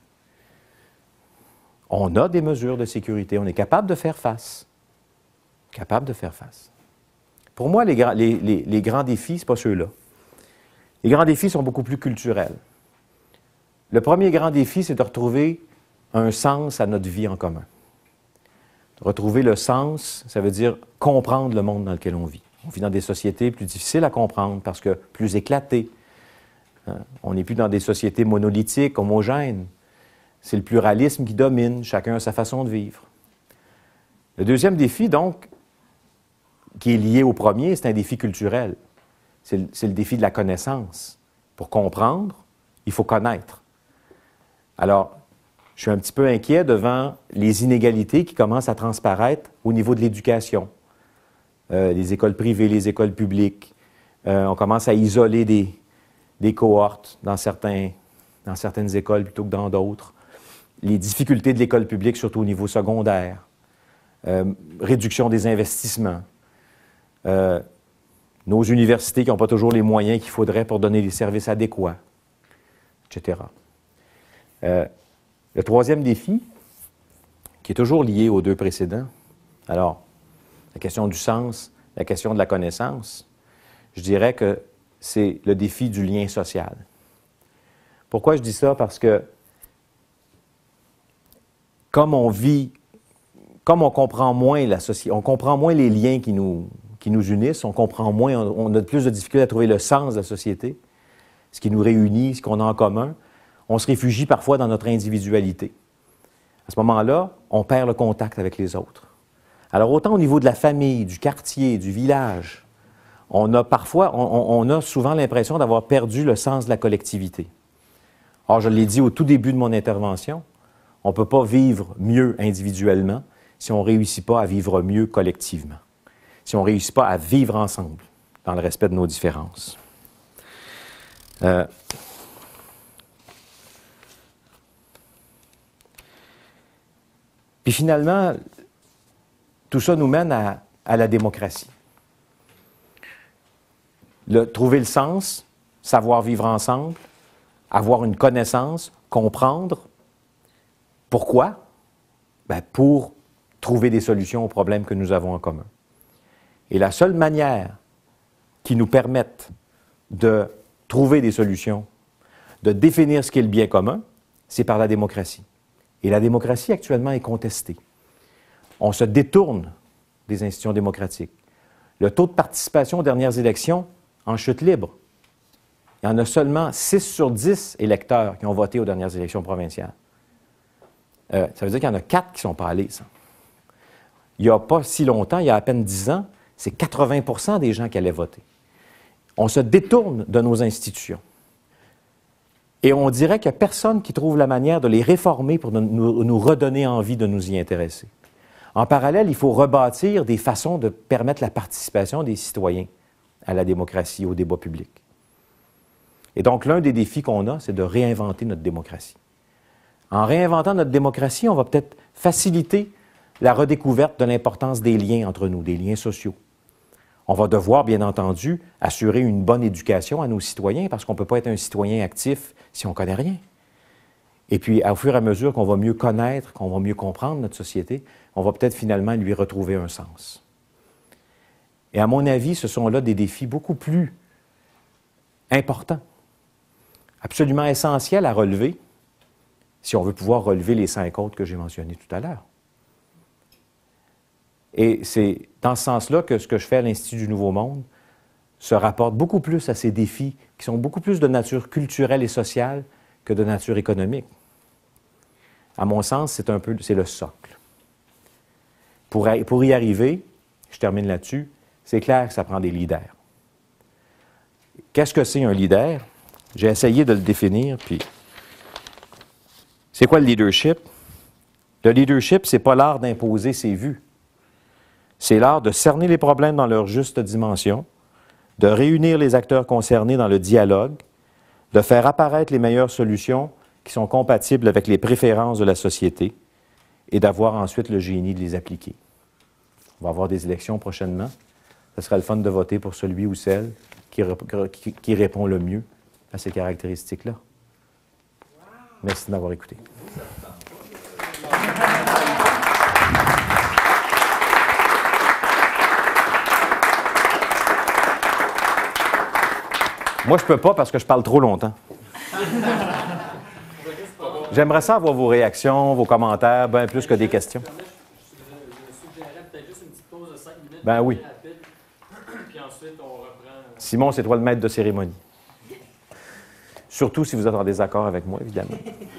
on a des mesures de sécurité. On est capable de faire face. Capable de faire face. Pour moi, les grands défis, ce n'est pas ceux-là. Les grands défis sont beaucoup plus culturels. Le premier grand défi, c'est de retrouver un sens à notre vie en commun. Retrouver le sens, ça veut dire comprendre le monde dans lequel on vit. On vit dans des sociétés plus difficiles à comprendre parce que plus éclatées. On n'est plus dans des sociétés monolithiques, homogènes. C'est le pluralisme qui domine, chacun a sa façon de vivre. Le deuxième défi, donc, qui est lié au premier, c'est un défi culturel. C'est le défi de la connaissance. Pour comprendre, il faut connaître. Alors, je suis un petit peu inquiet devant les inégalités qui commencent à transparaître au niveau de l'éducation. Les écoles privées, les écoles publiques. On commence à isoler des cohortes dans certaines écoles plutôt que dans d'autres. Les difficultés de l'école publique, surtout au niveau secondaire. Réduction des investissements. Nos universités qui n'ont pas toujours les moyens qu'il faudrait pour donner les services adéquats, etc. Le troisième défi, qui est toujours lié aux 2 précédents, alors, la question du sens, la question de la connaissance, je dirais que c'est le défi du lien social. Pourquoi je dis ça? Parce que comme on comprend moins la société, on comprend moins les liens qui nous unissent, on comprend moins, on a plus de difficultés à trouver le sens de la société, ce qui nous réunit, ce qu'on a en commun, on se réfugie parfois dans notre individualité. À ce moment-là, on perd le contact avec les autres. Alors autant au niveau de la famille, du quartier, du village, on a souvent l'impression d'avoir perdu le sens de la collectivité. Or, je l'ai dit au tout début de mon intervention, on ne peut pas vivre mieux individuellement si on ne réussit pas à vivre mieux collectivement, si on ne réussit pas à vivre ensemble dans le respect de nos différences. Puis finalement, tout ça nous mène à la démocratie. Trouver le sens, savoir vivre ensemble, avoir une connaissance, comprendre. Pourquoi? Bien, pour trouver des solutions aux problèmes que nous avons en commun. Et la seule manière qui nous permette de trouver des solutions, de définir ce qu'est le bien commun, c'est par la démocratie. Et la démocratie actuellement est contestée. On se détourne des institutions démocratiques. Le taux de participation aux dernières élections en chute libre. Il y en a seulement 6 sur 10 électeurs qui ont voté aux dernières élections provinciales. Ça veut dire qu'il y en a 4 qui ne sont pas allés, ça. Il n'y a pas si longtemps, il y a à peine 10 ans, c'est 80 des gens qui allaient voter. On se détourne de nos institutions. Et on dirait qu'il n'y a personne qui trouve la manière de les réformer pour nous redonner envie de nous y intéresser. En parallèle, il faut rebâtir des façons de permettre la participation des citoyens à la démocratie, au débat public. Et donc, l'un des défis qu'on a, c'est de réinventer notre démocratie. En réinventant notre démocratie, on va peut-être faciliter la redécouverte de l'importance des liens entre nous, des liens sociaux. On va devoir, bien entendu, assurer une bonne éducation à nos citoyens parce qu'on ne peut pas être un citoyen actif si on ne connaît rien. Et puis, au fur et à mesure qu'on va mieux connaître, qu'on va mieux comprendre notre société, on va peut-être finalement lui retrouver un sens. Et à mon avis, ce sont là des défis beaucoup plus importants, absolument essentiels à relever si on veut pouvoir relever les 5 autres que j'ai mentionnés tout à l'heure. Et c'est dans ce sens-là que ce que je fais à l'Institut du Nouveau Monde se rapporte beaucoup plus à ces défis qui sont beaucoup plus de nature culturelle et sociale que de nature économique. À mon sens, c'est le socle. Pour y arriver, je termine là-dessus, c'est clair que ça prend des leaders. Qu'est-ce que c'est un leader? J'ai essayé de le définir, puis c'est quoi le leadership? Le leadership, c'est pas l'art d'imposer ses vues. C'est l'art de cerner les problèmes dans leur juste dimension, de réunir les acteurs concernés dans le dialogue, de faire apparaître les meilleures solutions qui sont compatibles avec les préférences de la société et d'avoir ensuite le génie de les appliquer. On va avoir des élections prochainement. Ce sera le fun de voter pour celui ou celle qui répond le mieux à ces caractéristiques-là. Merci de m'avoir écouté. Moi, je ne peux pas parce que je parle trop longtemps. J'aimerais ça avoir vos réactions, vos commentaires, bien plus que des questions. Je suggérerais peut-être juste une petite pause de 5 minutes. Ben oui. Rapide, puis ensuite, on reprend. Simon, c'est toi le maître de cérémonie. Surtout si vous êtes en désaccord avec moi, évidemment.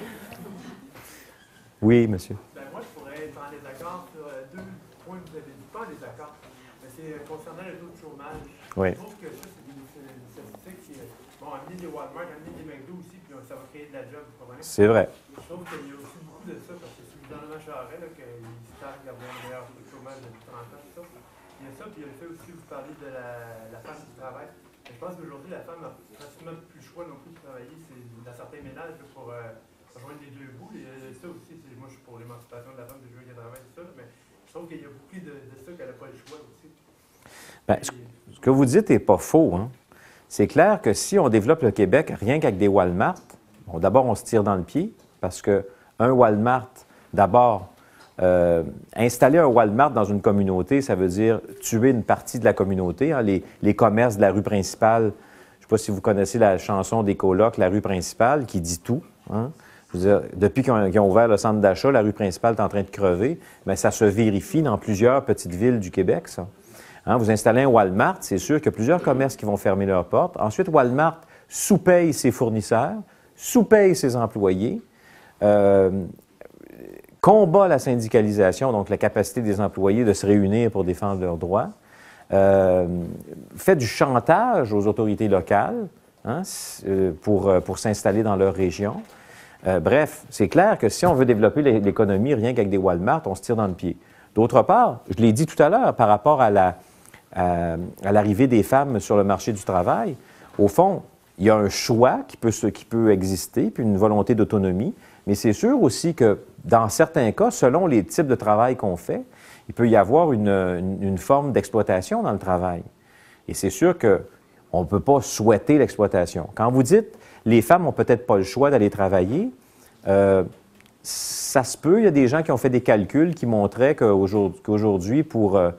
Oui, monsieur. Ben moi, je pourrais être en désaccord sur 2 points que vous avez dit. Pas en désaccord, mais c'est concernant le taux de chômage. Oui. Je trouve que ça, c'est une statistique qui bon, amener des Walmart, amener des McDo aussi, puis ça va créer de la job, vous comprenez? C'est vrai. Je trouve qu'il y a aussi beaucoup de ça, parce que c'est le gouvernement Charest qu'il se tente de garder un meilleur taux de chômage depuis 30 ans, tout ça. Il y a ça, puis il y a le fait aussi que vous parlez de la femme qui travaille. Je pense qu'aujourd'hui, la femme n'a pratiquement plus le choix non plus de travailler. C'est dans certains ménages pour rejoindre les 2 bouts. Et ça aussi, moi je suis pour l'émancipation de la femme, de jouer qu'elle travaille, tout ça, mais je trouve qu'il y a beaucoup de ça qu'elle n'a pas le choix aussi. Bien, ce que vous dites n'est pas faux, hein? C'est clair que si on développe le Québec rien qu'avec des Walmart, bon, d'abord, on se tire dans le pied parce qu'un Walmart, d'abord, installer un Walmart dans une communauté, ça veut dire tuer une partie de la communauté. Hein, les commerces de la rue principale, je ne sais pas si vous connaissez la chanson des colocs, la rue principale, qui dit tout. Hein? Je veux dire, depuis qu'ils ont ouvert le centre d'achat, la rue principale est en train de crever. Bien, ça se vérifie dans plusieurs petites villes du Québec, ça. Hein, vous installez un Walmart, c'est sûr qu'il y a plusieurs commerces qui vont fermer leurs portes. Ensuite, Walmart sous-paye ses fournisseurs, sous-paye ses employés, combat la syndicalisation, donc la capacité des employés de se réunir pour défendre leurs droits, fait du chantage aux autorités locales hein, pour s'installer dans leur région. Bref, c'est clair que si on veut développer l'économie rien qu'avec des Walmart, on se tire dans le pied. D'autre part, je l'ai dit tout à l'heure, par rapport à l'arrivée des femmes sur le marché du travail, au fond, il y a un choix qui peut exister, puis une volonté d'autonomie, mais c'est sûr aussi que dans certains cas, selon les types de travail qu'on fait, il peut y avoir une forme d'exploitation dans le travail. Et c'est sûr qu'on ne peut pas souhaiter l'exploitation. Quand vous dites les femmes n'ont peut-être pas le choix d'aller travailler, ça se peut, il y a des gens qui ont fait des calculs qui montraient qu'aujourd'hui, pour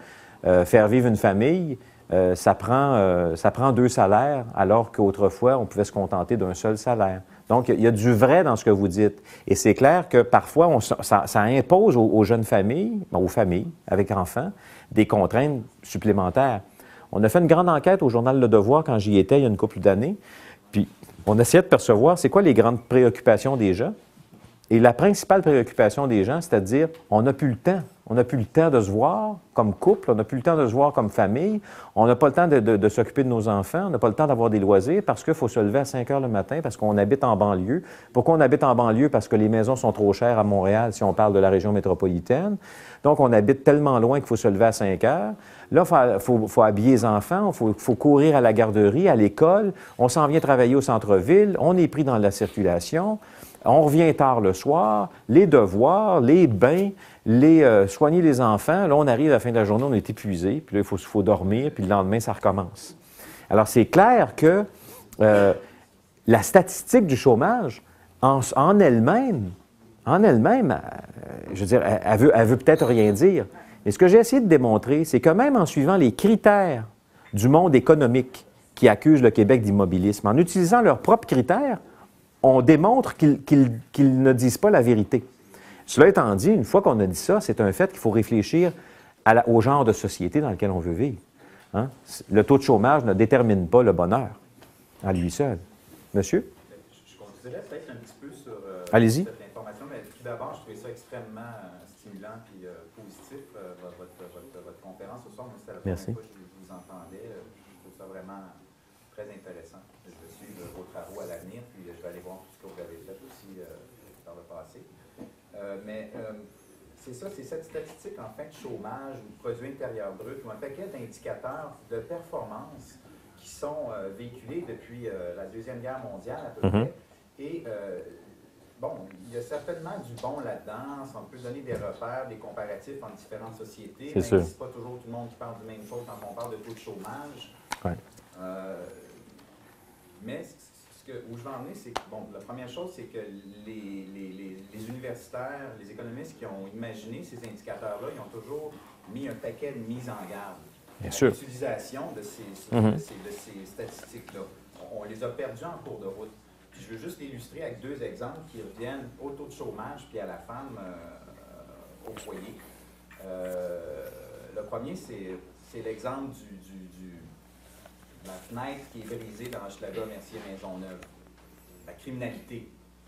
faire vivre une famille, ça prend 2 salaires, alors qu'autrefois, on pouvait se contenter d'un seul salaire. Donc, il y a du vrai dans ce que vous dites. Et c'est clair que parfois, ça impose aux jeunes familles, aux familles avec enfants, des contraintes supplémentaires. On a fait une grande enquête au journal Le Devoir quand j'y étais il y a une couple d'années. Puis, on essayait de percevoir c'est quoi les grandes préoccupations des gens. Et la principale préoccupation des gens, c'est-à-dire, on n'a plus le temps. On n'a plus le temps de se voir comme couple, on n'a plus le temps de se voir comme famille, on n'a pas le temps de s'occuper de nos enfants, on n'a pas le temps d'avoir des loisirs parce qu'il faut se lever à 5 heures le matin parce qu'on habite en banlieue. Pourquoi on habite en banlieue? Parce que les maisons sont trop chères à Montréal si on parle de la région métropolitaine. Donc, on habite tellement loin qu'il faut se lever à 5 heures. Là, il faut habiller les enfants, il faut courir à la garderie, à l'école, on s'en vient travailler au centre-ville, on est pris dans la circulation. On revient tard le soir, les devoirs, les bains, soigner les enfants. Là, on arrive à la fin de la journée, on est épuisé, puis là, il faut dormir, puis le lendemain, ça recommence. Alors, c'est clair que la statistique du chômage, en elle-même, je veux dire, elle veut peut-être rien dire. Mais ce que j'ai essayé de démontrer, c'est que même en suivant les critères du monde économique qui accuse le Québec d'immobilisme, en utilisant leurs propres critères, on démontre qu'ils ne disent pas la vérité. Cela étant dit, une fois qu'on a dit ça, c'est un fait qu'il faut réfléchir au genre de société dans lequel on veut vivre. Hein? Le taux de chômage ne détermine pas le bonheur à lui seul. Monsieur? Je continuerai peut-être un petit peu sur Allez-y. cette information, mais tout d'abord, je trouvais ça extrêmement stimulant et positif, votre conférence ce soir. Moi, c'était la première fois que je vous entendais. Je trouve ça vraiment très intéressant. Je vais suivre vos travaux à l'avenir, puis je vais aller voir tout ce que vous avez fait aussi dans le passé. C'est ça, c'est cette statistique en fait de chômage ou de produit intérieur brut ou un paquet d'indicateurs de performance qui sont véhiculés depuis la Deuxième Guerre mondiale à peu près. Et bon, il y a certainement du bon là-dedans. On peut donner des repères, des comparatifs entre différentes sociétés. C'est sûr. C'est pas toujours tout le monde qui parle du même chose quand on parle de taux de chômage. Ouais. Mais où je veux en venir, c'est que, bon, la première chose, c'est que les universitaires, les économistes qui ont imaginé ces indicateurs-là, ils ont toujours mis un paquet de mises en garde. Bien sûr. L'utilisation de ces statistiques-là. On les a perdues en cours de route. Puis je veux juste illustrer avec 2 exemples qui reviennent au taux de chômage puis à la femme au foyer. Le premier, c'est l'exemple de la fenêtre qui est brisée dans Hochelaga, Mercier, Maisonneuve. La criminalité.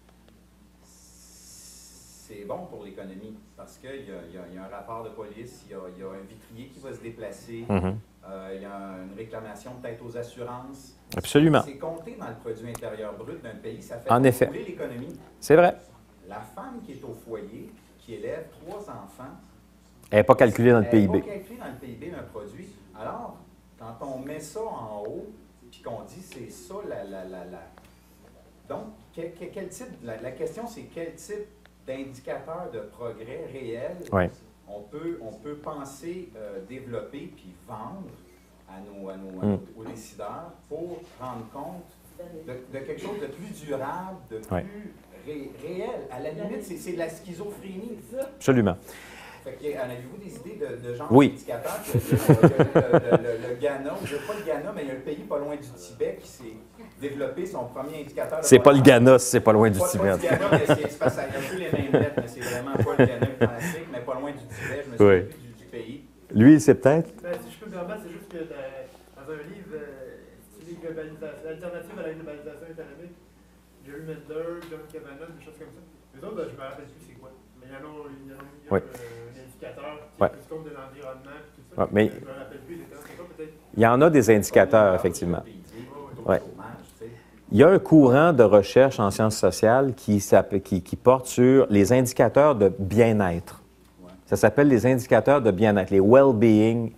C'est bon pour l'économie parce qu'il y a un rapport de police, il y a un vitrier qui va se déplacer, il y a une réclamation peut-être aux assurances. Absolument. C'est compté dans le produit intérieur brut d'un pays, ça fait rouler l'économie. C'est vrai. La femme qui est au foyer, qui élève 3 enfants, elle n'est pas calculée dans le PIB. Elle n'est pas calculée dans le PIB d'un produit. Alors, quand on met ça en haut, puis qu'on dit c'est ça Donc, quel type, la question c'est quel type d'indicateur de progrès réel on peut penser développer puis vendre aux décideurs pour rendre compte de quelque chose de plus durable, de plus réel. À la limite, c'est de la schizophrénie. Absolument. Avez-vous des idées de genre Oui. d'indicateurs? Le Ghana, ou pas le Ghana, mais il y a un pays pas loin du Tibet qui s'est développé son premier indicateur. C'est pas le Ghana, c'est pas loin du Tibet. Pas le Ghana, mais c'est parce que ça a un peu les mêmes lettres, mais c'est vraiment pas le Ghana classique, mais pas loin du Tibet. Je me souviens plus du pays. Lui, c'est peut-être. Si je peux me permettre, c'est juste que dans un livre, l'alternative à la globalisation économique, Jerry Mendler, John Kavanagh, des choses comme ça. Les autres, je me rappelle plus c'est quoi. Mais il y en a un indicateur qui est compte de l'environnement et tout ça. Mais je me rappelle plus c'est quoi peut-être. Il y en a des indicateurs, effectivement. Il y a un courant de recherche en sciences sociales qui porte sur les indicateurs de bien-être. Ça s'appelle les indicateurs de bien-être, les well-being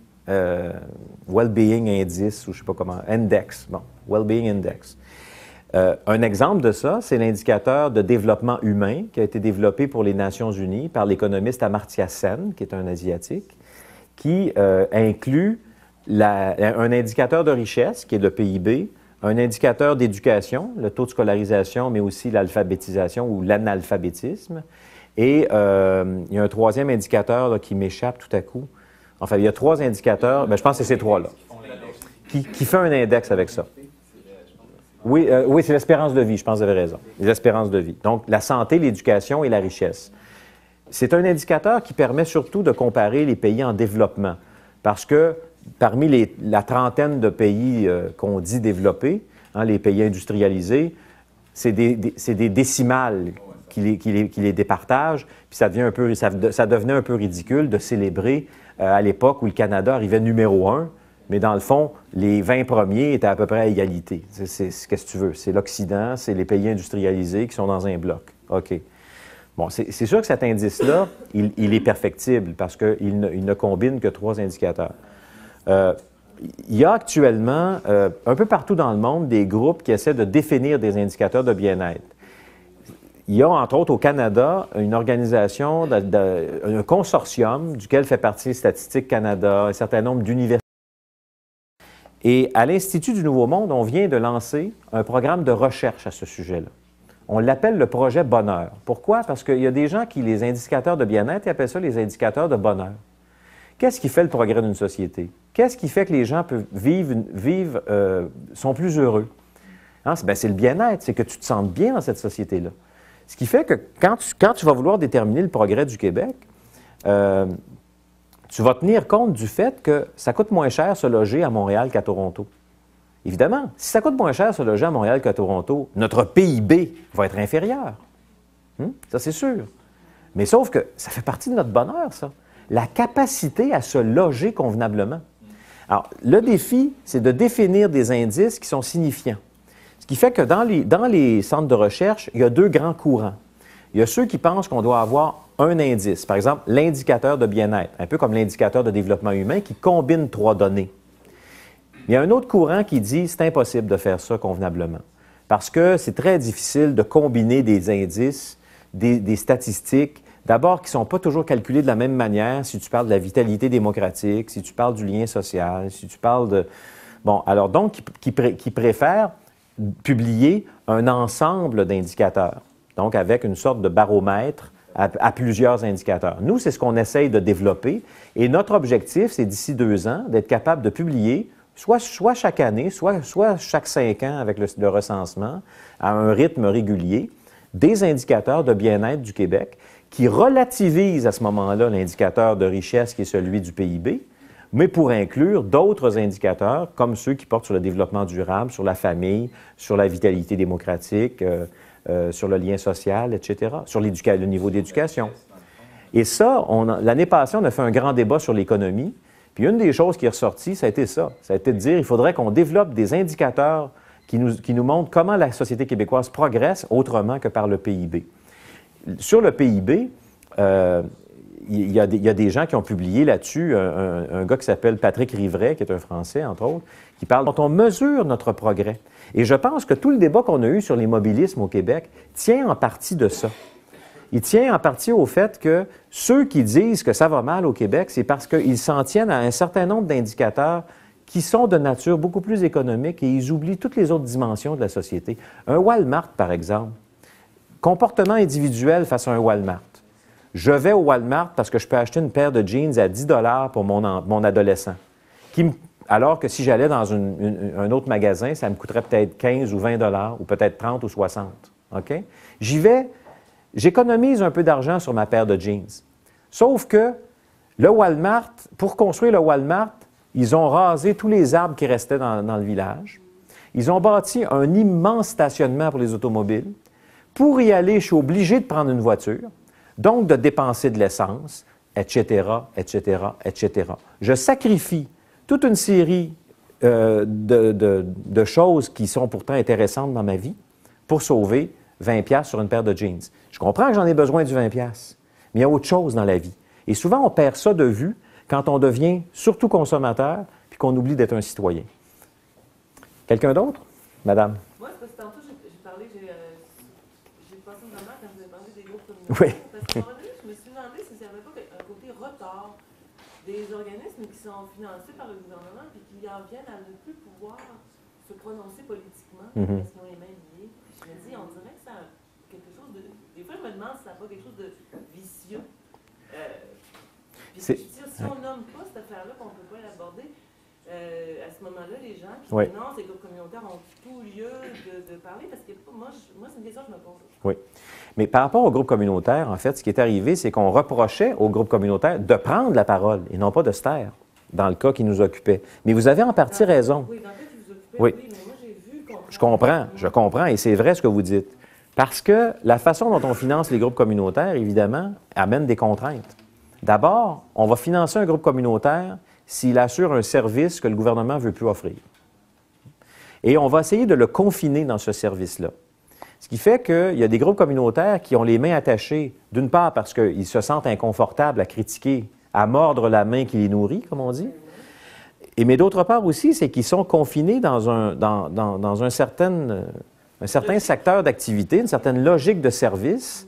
Index, ou je ne sais pas comment, Index, bon, Well-being Index. Un exemple de ça, c'est l'indicateur de développement humain qui a été développé pour les Nations unies par l'économiste Amartya Sen, qui est un Asiatique, qui inclut un indicateur de richesse, qui est le PIB, un indicateur d'éducation, le taux de scolarisation, mais aussi l'alphabétisation ou l'analphabétisme. Et il y a un troisième indicateur là, qui m'échappe tout à coup. Enfin, il y a 3 indicateurs, je pense que c'est ces 3-là, qui fait un index avec ça. Oui, oui, c'est l'espérance de vie, je pense que vous avez raison. Les espérances de vie. Donc, la santé, l'éducation et la richesse. C'est un indicateur qui permet surtout de comparer les pays en développement. Parce que parmi la trentaine de pays qu'on dit développés, les pays industrialisés, c'est des décimales qui les départagent, puis ça devenait un peu ridicule de célébrer à l'époque où le Canada arrivait numéro 1. Mais dans le fond, les 20 premiers étaient à peu près à égalité. Qu'est-ce que tu veux? C'est l'Occident, c'est les pays industrialisés qui sont dans un bloc. OK. Bon, c'est sûr que cet indice-là, il est perfectible parce qu'il ne combine que 3 indicateurs. Il y a actuellement, un peu partout dans le monde, des groupes qui essaient de définir des indicateurs de bien-être. Il y a, entre autres, au Canada, une organisation, un consortium duquel fait partie Statistique Canada, un certain nombre d'universités. Et à l'Institut du Nouveau Monde, on vient de lancer un programme de recherche à ce sujet-là. On l'appelle le projet Bonheur. Pourquoi? Parce qu'il y a des gens qui, les indicateurs de bien-être, ils appellent ça les indicateurs de bonheur. Qu'est-ce qui fait le progrès d'une société? Qu'est-ce qui fait que les gens peuvent sont plus heureux? C'est le bien-être, c'est que tu te sentes bien dans cette société-là. Ce qui fait que quand tu vas vouloir déterminer le progrès du Québec, tu vas tenir compte du fait que ça coûte moins cher se loger à Montréal qu'à Toronto. Évidemment, si ça coûte moins cher se loger à Montréal qu'à Toronto, notre PIB va être inférieur. Ça, c'est sûr. Mais sauf que ça fait partie de notre bonheur, ça. La capacité à se loger convenablement. Alors, le défi, c'est de définir des indices qui sont signifiants. Ce qui fait que dans les centres de recherche, il y a 2 grands courants. Il y a ceux qui pensent qu'on doit avoir un indice, par exemple l'indicateur de bien-être, un peu comme l'indicateur de développement humain qui combine 3 données. Il y a un autre courant qui dit c'est impossible de faire ça convenablement parce que c'est très difficile de combiner des indices, des statistiques, d'abord qui ne sont pas toujours calculées de la même manière si tu parles de la vitalité démocratique, si tu parles du lien social, si tu parles de... Bon, alors donc, qui préfèrent publier un ensemble d'indicateurs, donc avec une sorte de baromètre à plusieurs indicateurs. Nous, c'est ce qu'on essaye de développer et notre objectif, c'est d'ici 2 ans, d'être capable de publier soit chaque année, soit chaque 5 ans avec le recensement, à un rythme régulier, des indicateurs de bien-être du Québec qui relativisent à ce moment-là l'indicateur de richesse qui est celui du PIB, mais pour inclure d'autres indicateurs comme ceux qui portent sur le développement durable, sur la famille, sur la vitalité démocratique, sur le lien social, etc., sur le niveau d'éducation. Et ça, l'année passée, on a fait un grand débat sur l'économie. Puis une des choses qui est ressortie, ça a été ça. Ça a été de dire qu'il faudrait qu'on développe des indicateurs qui nous montrent comment la société québécoise progresse autrement que par le PIB. Sur le PIB, il y a des gens qui ont publié là-dessus, un gars qui s'appelle Patrick Rivray, qui est un Français, entre autres, qui parle dont on mesure notre progrès. Et je pense que tout le débat qu'on a eu sur l'immobilisme au Québec tient en partie de ça. Il tient en partie au fait que ceux qui disent que ça va mal au Québec, c'est parce qu'ils s'en tiennent à un certain nombre d'indicateurs qui sont de nature beaucoup plus économique et ils oublient toutes les autres dimensions de la société. Un Walmart, par exemple. Comportement individuel face à un Walmart. Je vais au Walmart parce que je peux acheter une paire de jeans à 10 $ pour mon adolescent. Alors que si j'allais dans un autre magasin, ça me coûterait peut-être 15 ou 20 $ ou peut-être 30 ou 60. OK? J'y vais, j'économise un peu d'argent sur ma paire de jeans. Sauf que le Walmart, pour construire le Walmart, ils ont rasé tous les arbres qui restaient dans le village. Ils ont bâti un immense stationnement pour les automobiles. Pour y aller, je suis obligé de prendre une voiture, donc de dépenser de l'essence, etc., etc., etc. Je sacrifie toute une série de choses qui sont pourtant intéressantes dans ma vie pour sauver 20$ sur une paire de jeans. Je comprends que j'en ai besoin du 20$, mais il y a autre chose dans la vie. Et souvent, on perd ça de vue quand on devient surtout consommateur puis qu'on oublie d'être un citoyen. Quelqu'un d'autre? Madame? Moi, c'est parce que tantôt, j'ai parlé, j'ai passé une moment quand vous avez parlé des groupes Oui. communautaires. Parce qu'à un moment donné, je me suis demandé si ça n'avait pas un côté retard des organismes qui sont financés par le gouvernement et qui en viennent à ne plus pouvoir se prononcer politiquement parce qu'ils ont les mains liées. Je me dis, on dirait que ça a quelque chose de... Des fois, je me demande si ça n'a pas quelque chose de vicieux. Puis je dis aussi si on nomme pas cette affaire-là, qu'on ne peut pas l'aborder, à ce moment-là, les gens qui Oui. dénoncent les groupes communautaires ont tout lieu de parler, parce que moi, c'est une question que je me pose. Oui. Mais par rapport au groupe communautaire, en fait, ce qui est arrivé, c'est qu'on reprochait au groupe communautaire de prendre la parole et non pas de se taire, dans le cas qui nous occupait. Mais vous avez en partie raison. Oui, dans le cas qui vous occupait, Oui. oui, mais moi, j'ai vu qu'on... Je comprends, et c'est vrai ce que vous dites. Parce que la façon dont on finance les groupes communautaires, évidemment, amène des contraintes. D'abord, on va financer un groupe communautaire s'il assure un service que le gouvernement ne veut plus offrir. Et on va essayer de le confiner dans ce service-là. Ce qui fait qu'il y a des groupes communautaires qui ont les mains attachées, d'une part parce qu'ils se sentent inconfortables à critiquer, à mordre la main qui les nourrit, comme on dit, mais d'autre part aussi, c'est qu'ils sont confinés dans un certain secteur d'activité, une certaine logique de service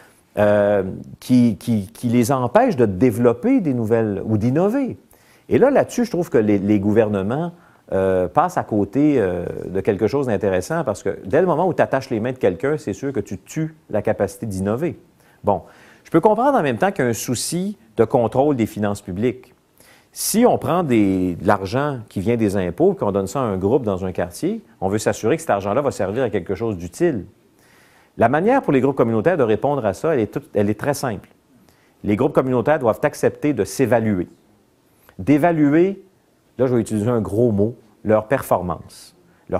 qui les empêche de développer des nouvelles ou d'innover. Et là-dessus, je trouve que les gouvernements passent à côté de quelque chose d'intéressant parce que dès le moment où tu attaches les mains de quelqu'un, c'est sûr que tu tues la capacité d'innover. Bon, je peux comprendre en même temps qu'il y a un souci de contrôle des finances publiques. Si on prend de l'argent qui vient des impôts et qu'on donne ça à un groupe dans un quartier, on veut s'assurer que cet argent-là va servir à quelque chose d'utile. La manière pour les groupes communautaires de répondre à ça, elle est très simple. Les groupes communautaires doivent accepter de s'évaluer. D'évaluer, là je vais utiliser un gros mot, leur performance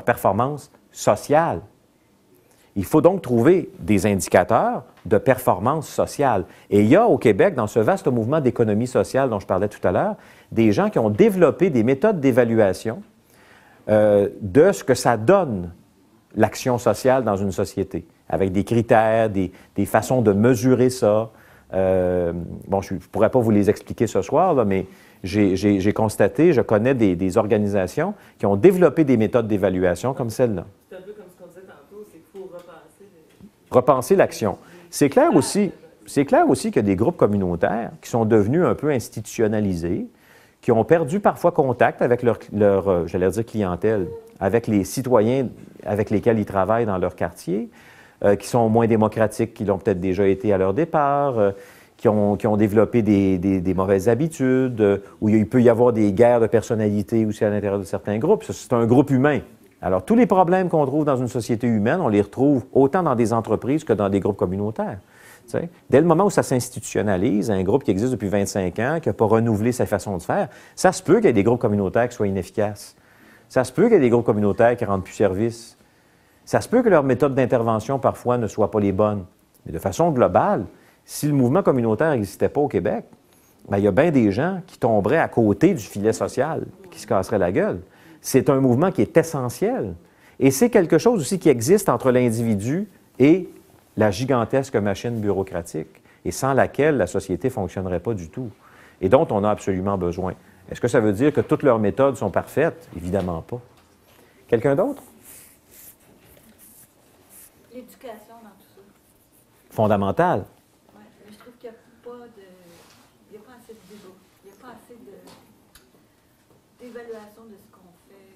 sociale. Il faut donc trouver des indicateurs de performance sociale. Et il y a au Québec, dans ce vaste mouvement d'économie sociale dont je parlais tout à l'heure, des gens qui ont développé des méthodes d'évaluation de ce que ça donne, l'action sociale dans une société, avec des critères, des façons de mesurer ça. Bon, je ne pourrais pas vous les expliquer ce soir, là, mais j'ai constaté, je connais des organisations qui ont développé des méthodes d'évaluation comme celle-là. C'est un peu comme ce qu'on disait tantôt, c'est qu'il faut Repenser l'action. C'est clair aussi qu'il y a des groupes communautaires qui sont devenus un peu institutionnalisés, qui ont perdu parfois contact avec leur j'allais dire clientèle, avec les citoyens avec lesquels ils travaillent dans leur quartier, qui sont moins démocratiques qu'ils l'ont peut-être déjà été à leur départ, qui ont développé des mauvaises habitudes, où il peut y avoir des guerres de personnalité aussi à l'intérieur de certains groupes. Ça, c'est un groupe humain. Alors, tous les problèmes qu'on trouve dans une société humaine, on les retrouve autant dans des entreprises que dans des groupes communautaires. T'sais? Dès le moment où ça s'institutionnalise, un groupe qui existe depuis 25 ans, qui n'a pas renouvelé sa façon de faire, ça se peut qu'il y ait des groupes communautaires qui soient inefficaces. Ça se peut qu'il y ait des groupes communautaires qui ne rendent plus service. Ça se peut que leurs méthodes d'intervention, parfois, ne soient pas les bonnes. Mais de façon globale, si le mouvement communautaire n'existait pas au Québec, bien, il y a bien des gens qui tomberaient à côté du filet social, qui se casseraient la gueule. C'est un mouvement qui est essentiel. Et c'est quelque chose aussi qui existe entre l'individu et la gigantesque machine bureaucratique, et sans laquelle la société ne fonctionnerait pas du tout, et dont on a absolument besoin. Est-ce que ça veut dire que toutes leurs méthodes sont parfaites? Évidemment pas. Quelqu'un d'autre? L'éducation dans tout ça. Fondamentale. Oui, mais je trouve qu'il n'y a pas assez de débat. Il n'y a pas assez d'évaluation de ce qu'on fait.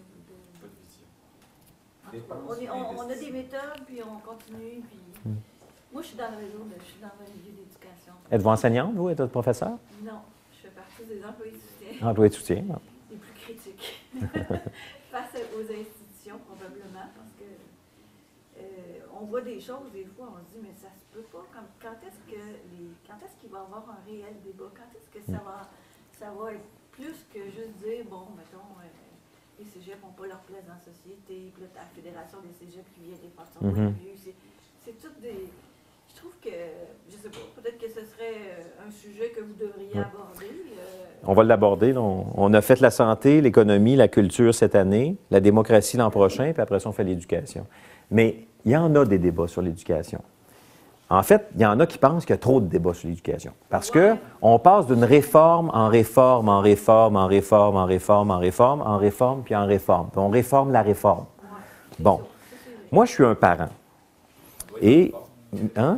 On a des méthodes, puis on continue. Puis... Moi, je suis dans le réseau, je suis dans le milieu d'éducation. Êtes-vous enseignante, vous? Êtes-vous professeur? Non, je fais partie des employés de soutien. Employé de soutien. Non. Les plus critiques. Face aux institutions, probablement, parce que on voit des choses, des fois, on se dit, mais ça se peut pas. Quand est-ce qu'il va y avoir un réel débat? Quand est-ce que ça va être plus que juste dire, bon, mettons, les cégeps n'ont pas leur place dans la société, puis là, la Fédération des cégeps qui vient des façons de vue. C'est tout des... Je trouve que, je sais pas, peut-être que ce serait un sujet que vous devriez aborder. On va l'aborder. On a fait la santé, l'économie, la culture cette année, la démocratie l'an prochain, puis après ça, on fait l'éducation. Mais il y en a des débats sur l'éducation. En fait, il y en a qui pensent qu'il y a trop de débats sur l'éducation. Parce qu'on passe d'une réforme en réforme, en réforme, en réforme, en réforme, en réforme, en réforme, puis en réforme. Puis on réforme la réforme. Bon. Moi, je suis un parent. Et... Hein?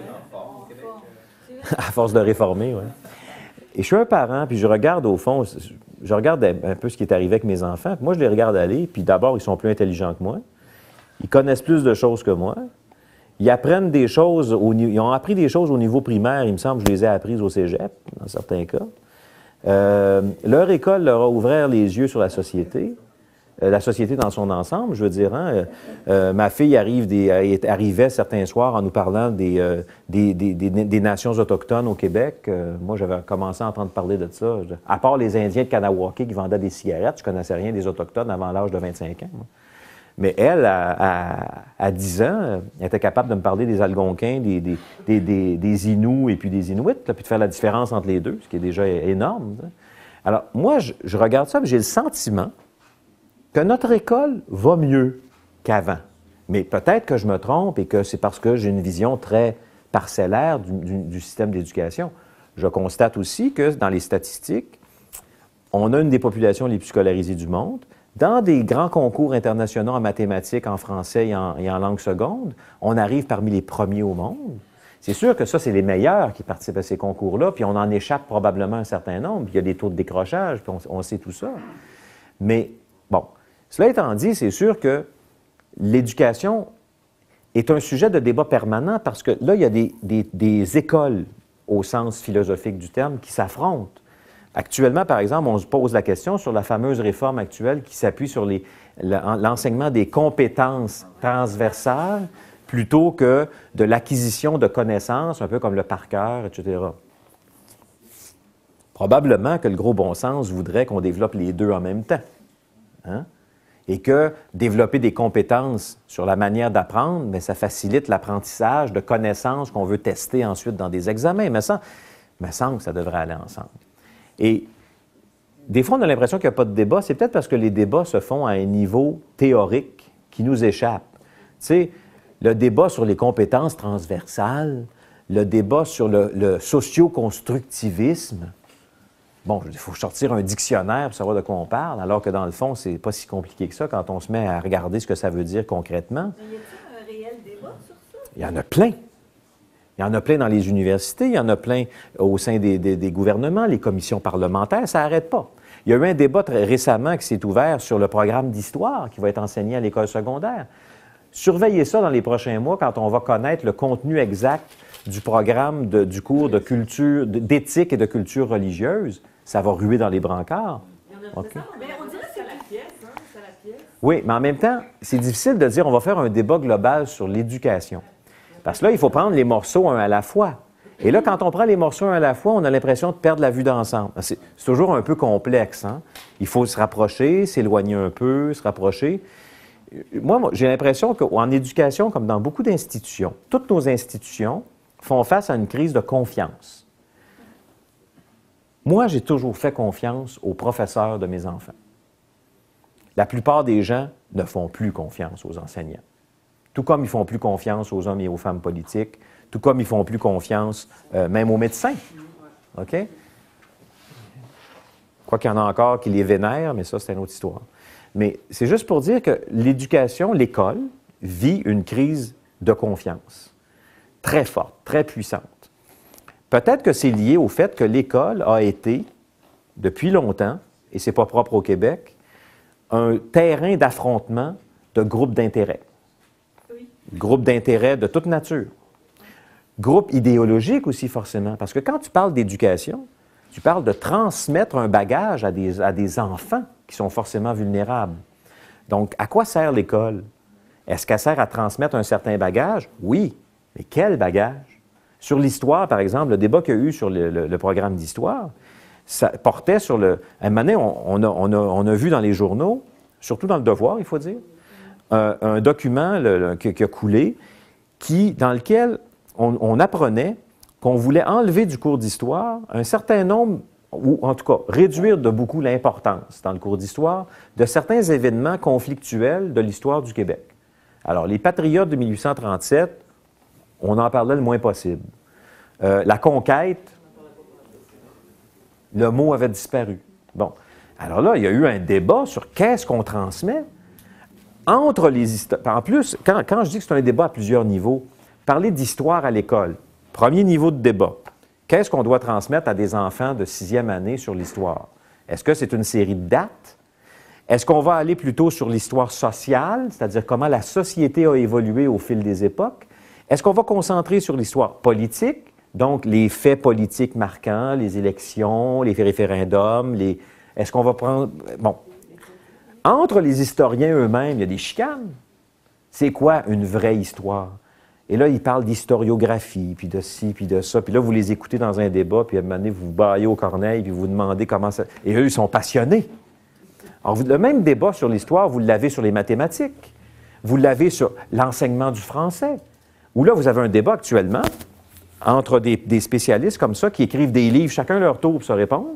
À force de réformer, oui. Et je suis un parent, puis je regarde au fond, je regarde un peu ce qui est arrivé avec mes enfants. Puis moi, je les regarde aller, puis d'abord, ils sont plus intelligents que moi. Ils connaissent plus de choses que moi. Ils apprennent des choses, ils ont appris des choses au niveau primaire, il me semble que je les ai apprises au cégep, dans certains cas. Leur école leur a ouvert les yeux sur la société dans son ensemble, je veux dire. Hein? Ma fille arrivait certains soirs en nous parlant des nations autochtones au Québec. Moi, j'avais commencé à entendre parler de ça. À part les Indiens de Kanawake qui vendaient des cigarettes, je ne connaissais rien des Autochtones avant l'âge de 25 ans. Moi. Mais elle, à 10 ans, elle était capable de me parler des Algonquins, des Inuits et puis des Inuits, là, puis de faire la différence entre les deux, ce qui est déjà énorme. Hein. Alors, moi, je regarde ça, et j'ai le sentiment que notre école va mieux qu'avant. Mais peut-être que je me trompe et que c'est parce que j'ai une vision très parcellaire du système d'éducation. Je constate aussi que dans les statistiques, on a une des populations les plus scolarisées du monde. Dans des grands concours internationaux en mathématiques, en français et en langue seconde, on arrive parmi les premiers au monde. C'est sûr que ça, c'est les meilleurs qui participent à ces concours-là, puis on en échappe probablement un certain nombre, puis il y a des taux de décrochage, puis on sait tout ça. Mais, bon, cela étant dit, c'est sûr que l'éducation est un sujet de débat permanent parce que là, il y a des écoles au sens philosophique du terme qui s'affrontent. Actuellement, par exemple, on se pose la question sur la fameuse réforme actuelle qui s'appuie sur l'enseignement des compétences transversales plutôt que de l'acquisition de connaissances, un peu comme le par cœur, etc. Probablement que le gros bon sens voudrait qu'on développe les deux en même temps. Hein? Et que développer des compétences sur la manière d'apprendre, mais ça facilite l'apprentissage de connaissances qu'on veut tester ensuite dans des examens. Mais ça me semble que ça devrait aller ensemble. Et des fois, on a l'impression qu'il n'y a pas de débat. C'est peut-être parce que les débats se font à un niveau théorique qui nous échappe. Tu sais, le débat sur les compétences transversales, le débat sur le socio-constructivisme. Bon, il faut sortir un dictionnaire pour savoir de quoi on parle, alors que dans le fond, c'est pas si compliqué que ça quand on se met à regarder ce que ça veut dire concrètement. Mais y a-t-il un réel débat sur ça? Il y en a plein. Il y en a plein dans les universités, il y en a plein au sein des gouvernements, les commissions parlementaires, ça n'arrête pas. Il y a eu un débat très récemment qui s'est ouvert sur le programme d'histoire qui va être enseigné à l'école secondaire. Surveillez ça dans les prochains mois quand on va connaître le contenu exact du programme du cours de culture, d'éthique et de culture religieuse. Ça va ruer dans les brancards. Okay. Mais on dirait que c'est la pièce, hein? C'est la pièce. Oui, mais en même temps, c'est difficile de dire on va faire un débat global sur l'éducation. Parce que là, il faut prendre les morceaux un à la fois. Et là, quand on prend les morceaux un à la fois, on a l'impression de perdre la vue d'ensemble. C'est toujours un peu complexe. Hein? Il faut se rapprocher, s'éloigner un peu, se rapprocher. Moi j'ai l'impression qu'en éducation, comme dans beaucoup d'institutions, toutes nos institutions font face à une crise de confiance. Moi, j'ai toujours fait confiance aux professeurs de mes enfants. La plupart des gens ne font plus confiance aux enseignants. Tout comme ils ne font plus confiance aux hommes et aux femmes politiques, tout comme ils ne font plus confiance même aux médecins. OK? Quoi qu'il y en a encore qui les vénèrent, mais ça, c'est une autre histoire. Mais c'est juste pour dire que l'éducation, l'école, vit une crise de confiance très forte, très puissante. Peut-être que c'est lié au fait que l'école a été, depuis longtemps, et ce n'est pas propre au Québec, un terrain d'affrontement de groupes d'intérêt. Oui. Groupes d'intérêt de toute nature. Groupes idéologiques aussi, forcément. Parce que quand tu parles d'éducation, tu parles de transmettre un bagage à des enfants qui sont forcément vulnérables. Donc, à quoi sert l'école? Est-ce qu'elle sert à transmettre un certain bagage? Oui. Mais quel bagage? Sur l'histoire, par exemple, le débat qu'il y a eu sur le programme d'histoire, ça portait sur le... À un moment donné, on a vu dans les journaux, surtout dans le Devoir, il faut dire, un document qui a coulé, dans lequel on apprenait qu'on voulait enlever du cours d'histoire un certain nombre, ou en tout cas réduire de beaucoup l'importance dans le cours d'histoire de certains événements conflictuels de l'histoire du Québec. Alors, les Patriotes de 1837, on en parlait le moins possible. La conquête, le mot avait disparu. Bon. Alors là, il y a eu un débat sur qu'est-ce qu'on transmet entre les histoires. En plus, quand je dis que c'est un débat à plusieurs niveaux, parler d'histoire à l'école, premier niveau de débat. Qu'est-ce qu'on doit transmettre à des enfants de 6e année sur l'histoire? Est-ce que c'est une série de dates? Est-ce qu'on va aller plutôt sur l'histoire sociale, c'est-à-dire comment la société a évolué au fil des époques? Est-ce qu'on va concentrer sur l'histoire politique, Donc, les faits politiques marquants, les élections, les référendums, est-ce qu'on va prendre... Bon. Entre les historiens eux-mêmes, il y a des chicanes. C'est quoi une vraie histoire? Et là, ils parlent d'historiographie, puis de ci, puis de ça. Puis là, vous les écoutez dans un débat, puis à un moment donné, vous vous baillez aux corneilles, puis vous vous demandez comment ça... Et eux, ils sont passionnés. Alors, le même débat sur l'histoire, vous l'avez sur les mathématiques. Vous l'avez sur l'enseignement du français. Où là, vous avez un débat actuellement entre des spécialistes comme ça qui écrivent des livres, chacun leur tour pour se répondre,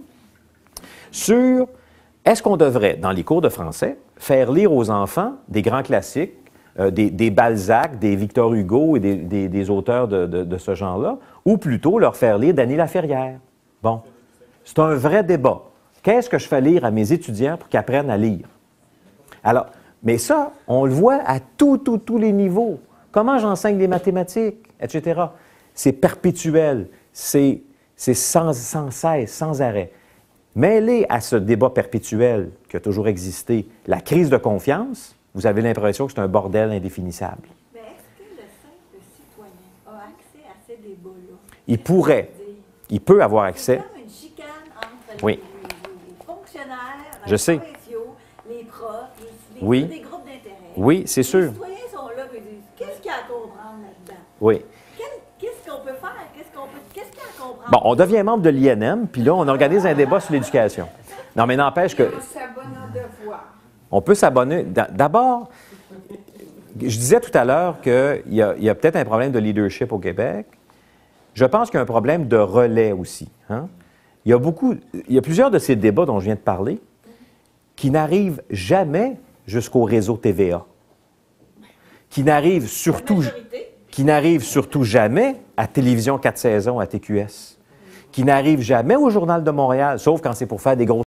sur est-ce qu'on devrait, dans les cours de français, faire lire aux enfants des grands classiques, des Balzac, des Victor Hugo et des auteurs de ce genre-là, ou plutôt leur faire lire Dany Laferrière. Bon, c'est un vrai débat. Qu'est-ce que je fais lire à mes étudiants pour qu'ils apprennent à lire? Alors, mais ça, on le voit à tous les niveaux. Comment j'enseigne les mathématiques, etc. C'est perpétuel, c'est sans cesse, sans arrêt. Mêlé à ce débat perpétuel qui a toujours existé, la crise de confiance, vous avez l'impression que c'est un bordel indéfinissable. Mais est-ce que le simple citoyen a accès à ces débats-là? Il pourrait. Il peut avoir accès. C'est comme une chicane entre Oui. les fonctionnaires, Je sais. provinciaux, les profs, Oui. des groupes d'intérêt. Oui, c'est sûr. Les citoyens sont là et disent qu'est-ce qu'il y a à comprendre là-dedans? Oui. Qu'est-ce qu'on peut faire? Qu'est-ce qu'il y a à comprendre? Bon, on devient membre de l'INM, puis là, on organise un débat sur l'éducation. Non, mais n'empêche que... On s'abonne au devoir. On peut s'abonner. D'abord, je disais tout à l'heure qu'il y a peut-être un problème de leadership au Québec. Je pense qu'il y a un problème de relais aussi. Hein? Il y a plusieurs de ces débats dont je viens de parler qui n'arrivent jamais jusqu'au réseau TVA, qui n'arrivent surtout jamais à Télévision 4 saisons, à TQS, qui n'arrivent jamais au Journal de Montréal, sauf quand c'est pour faire des grosses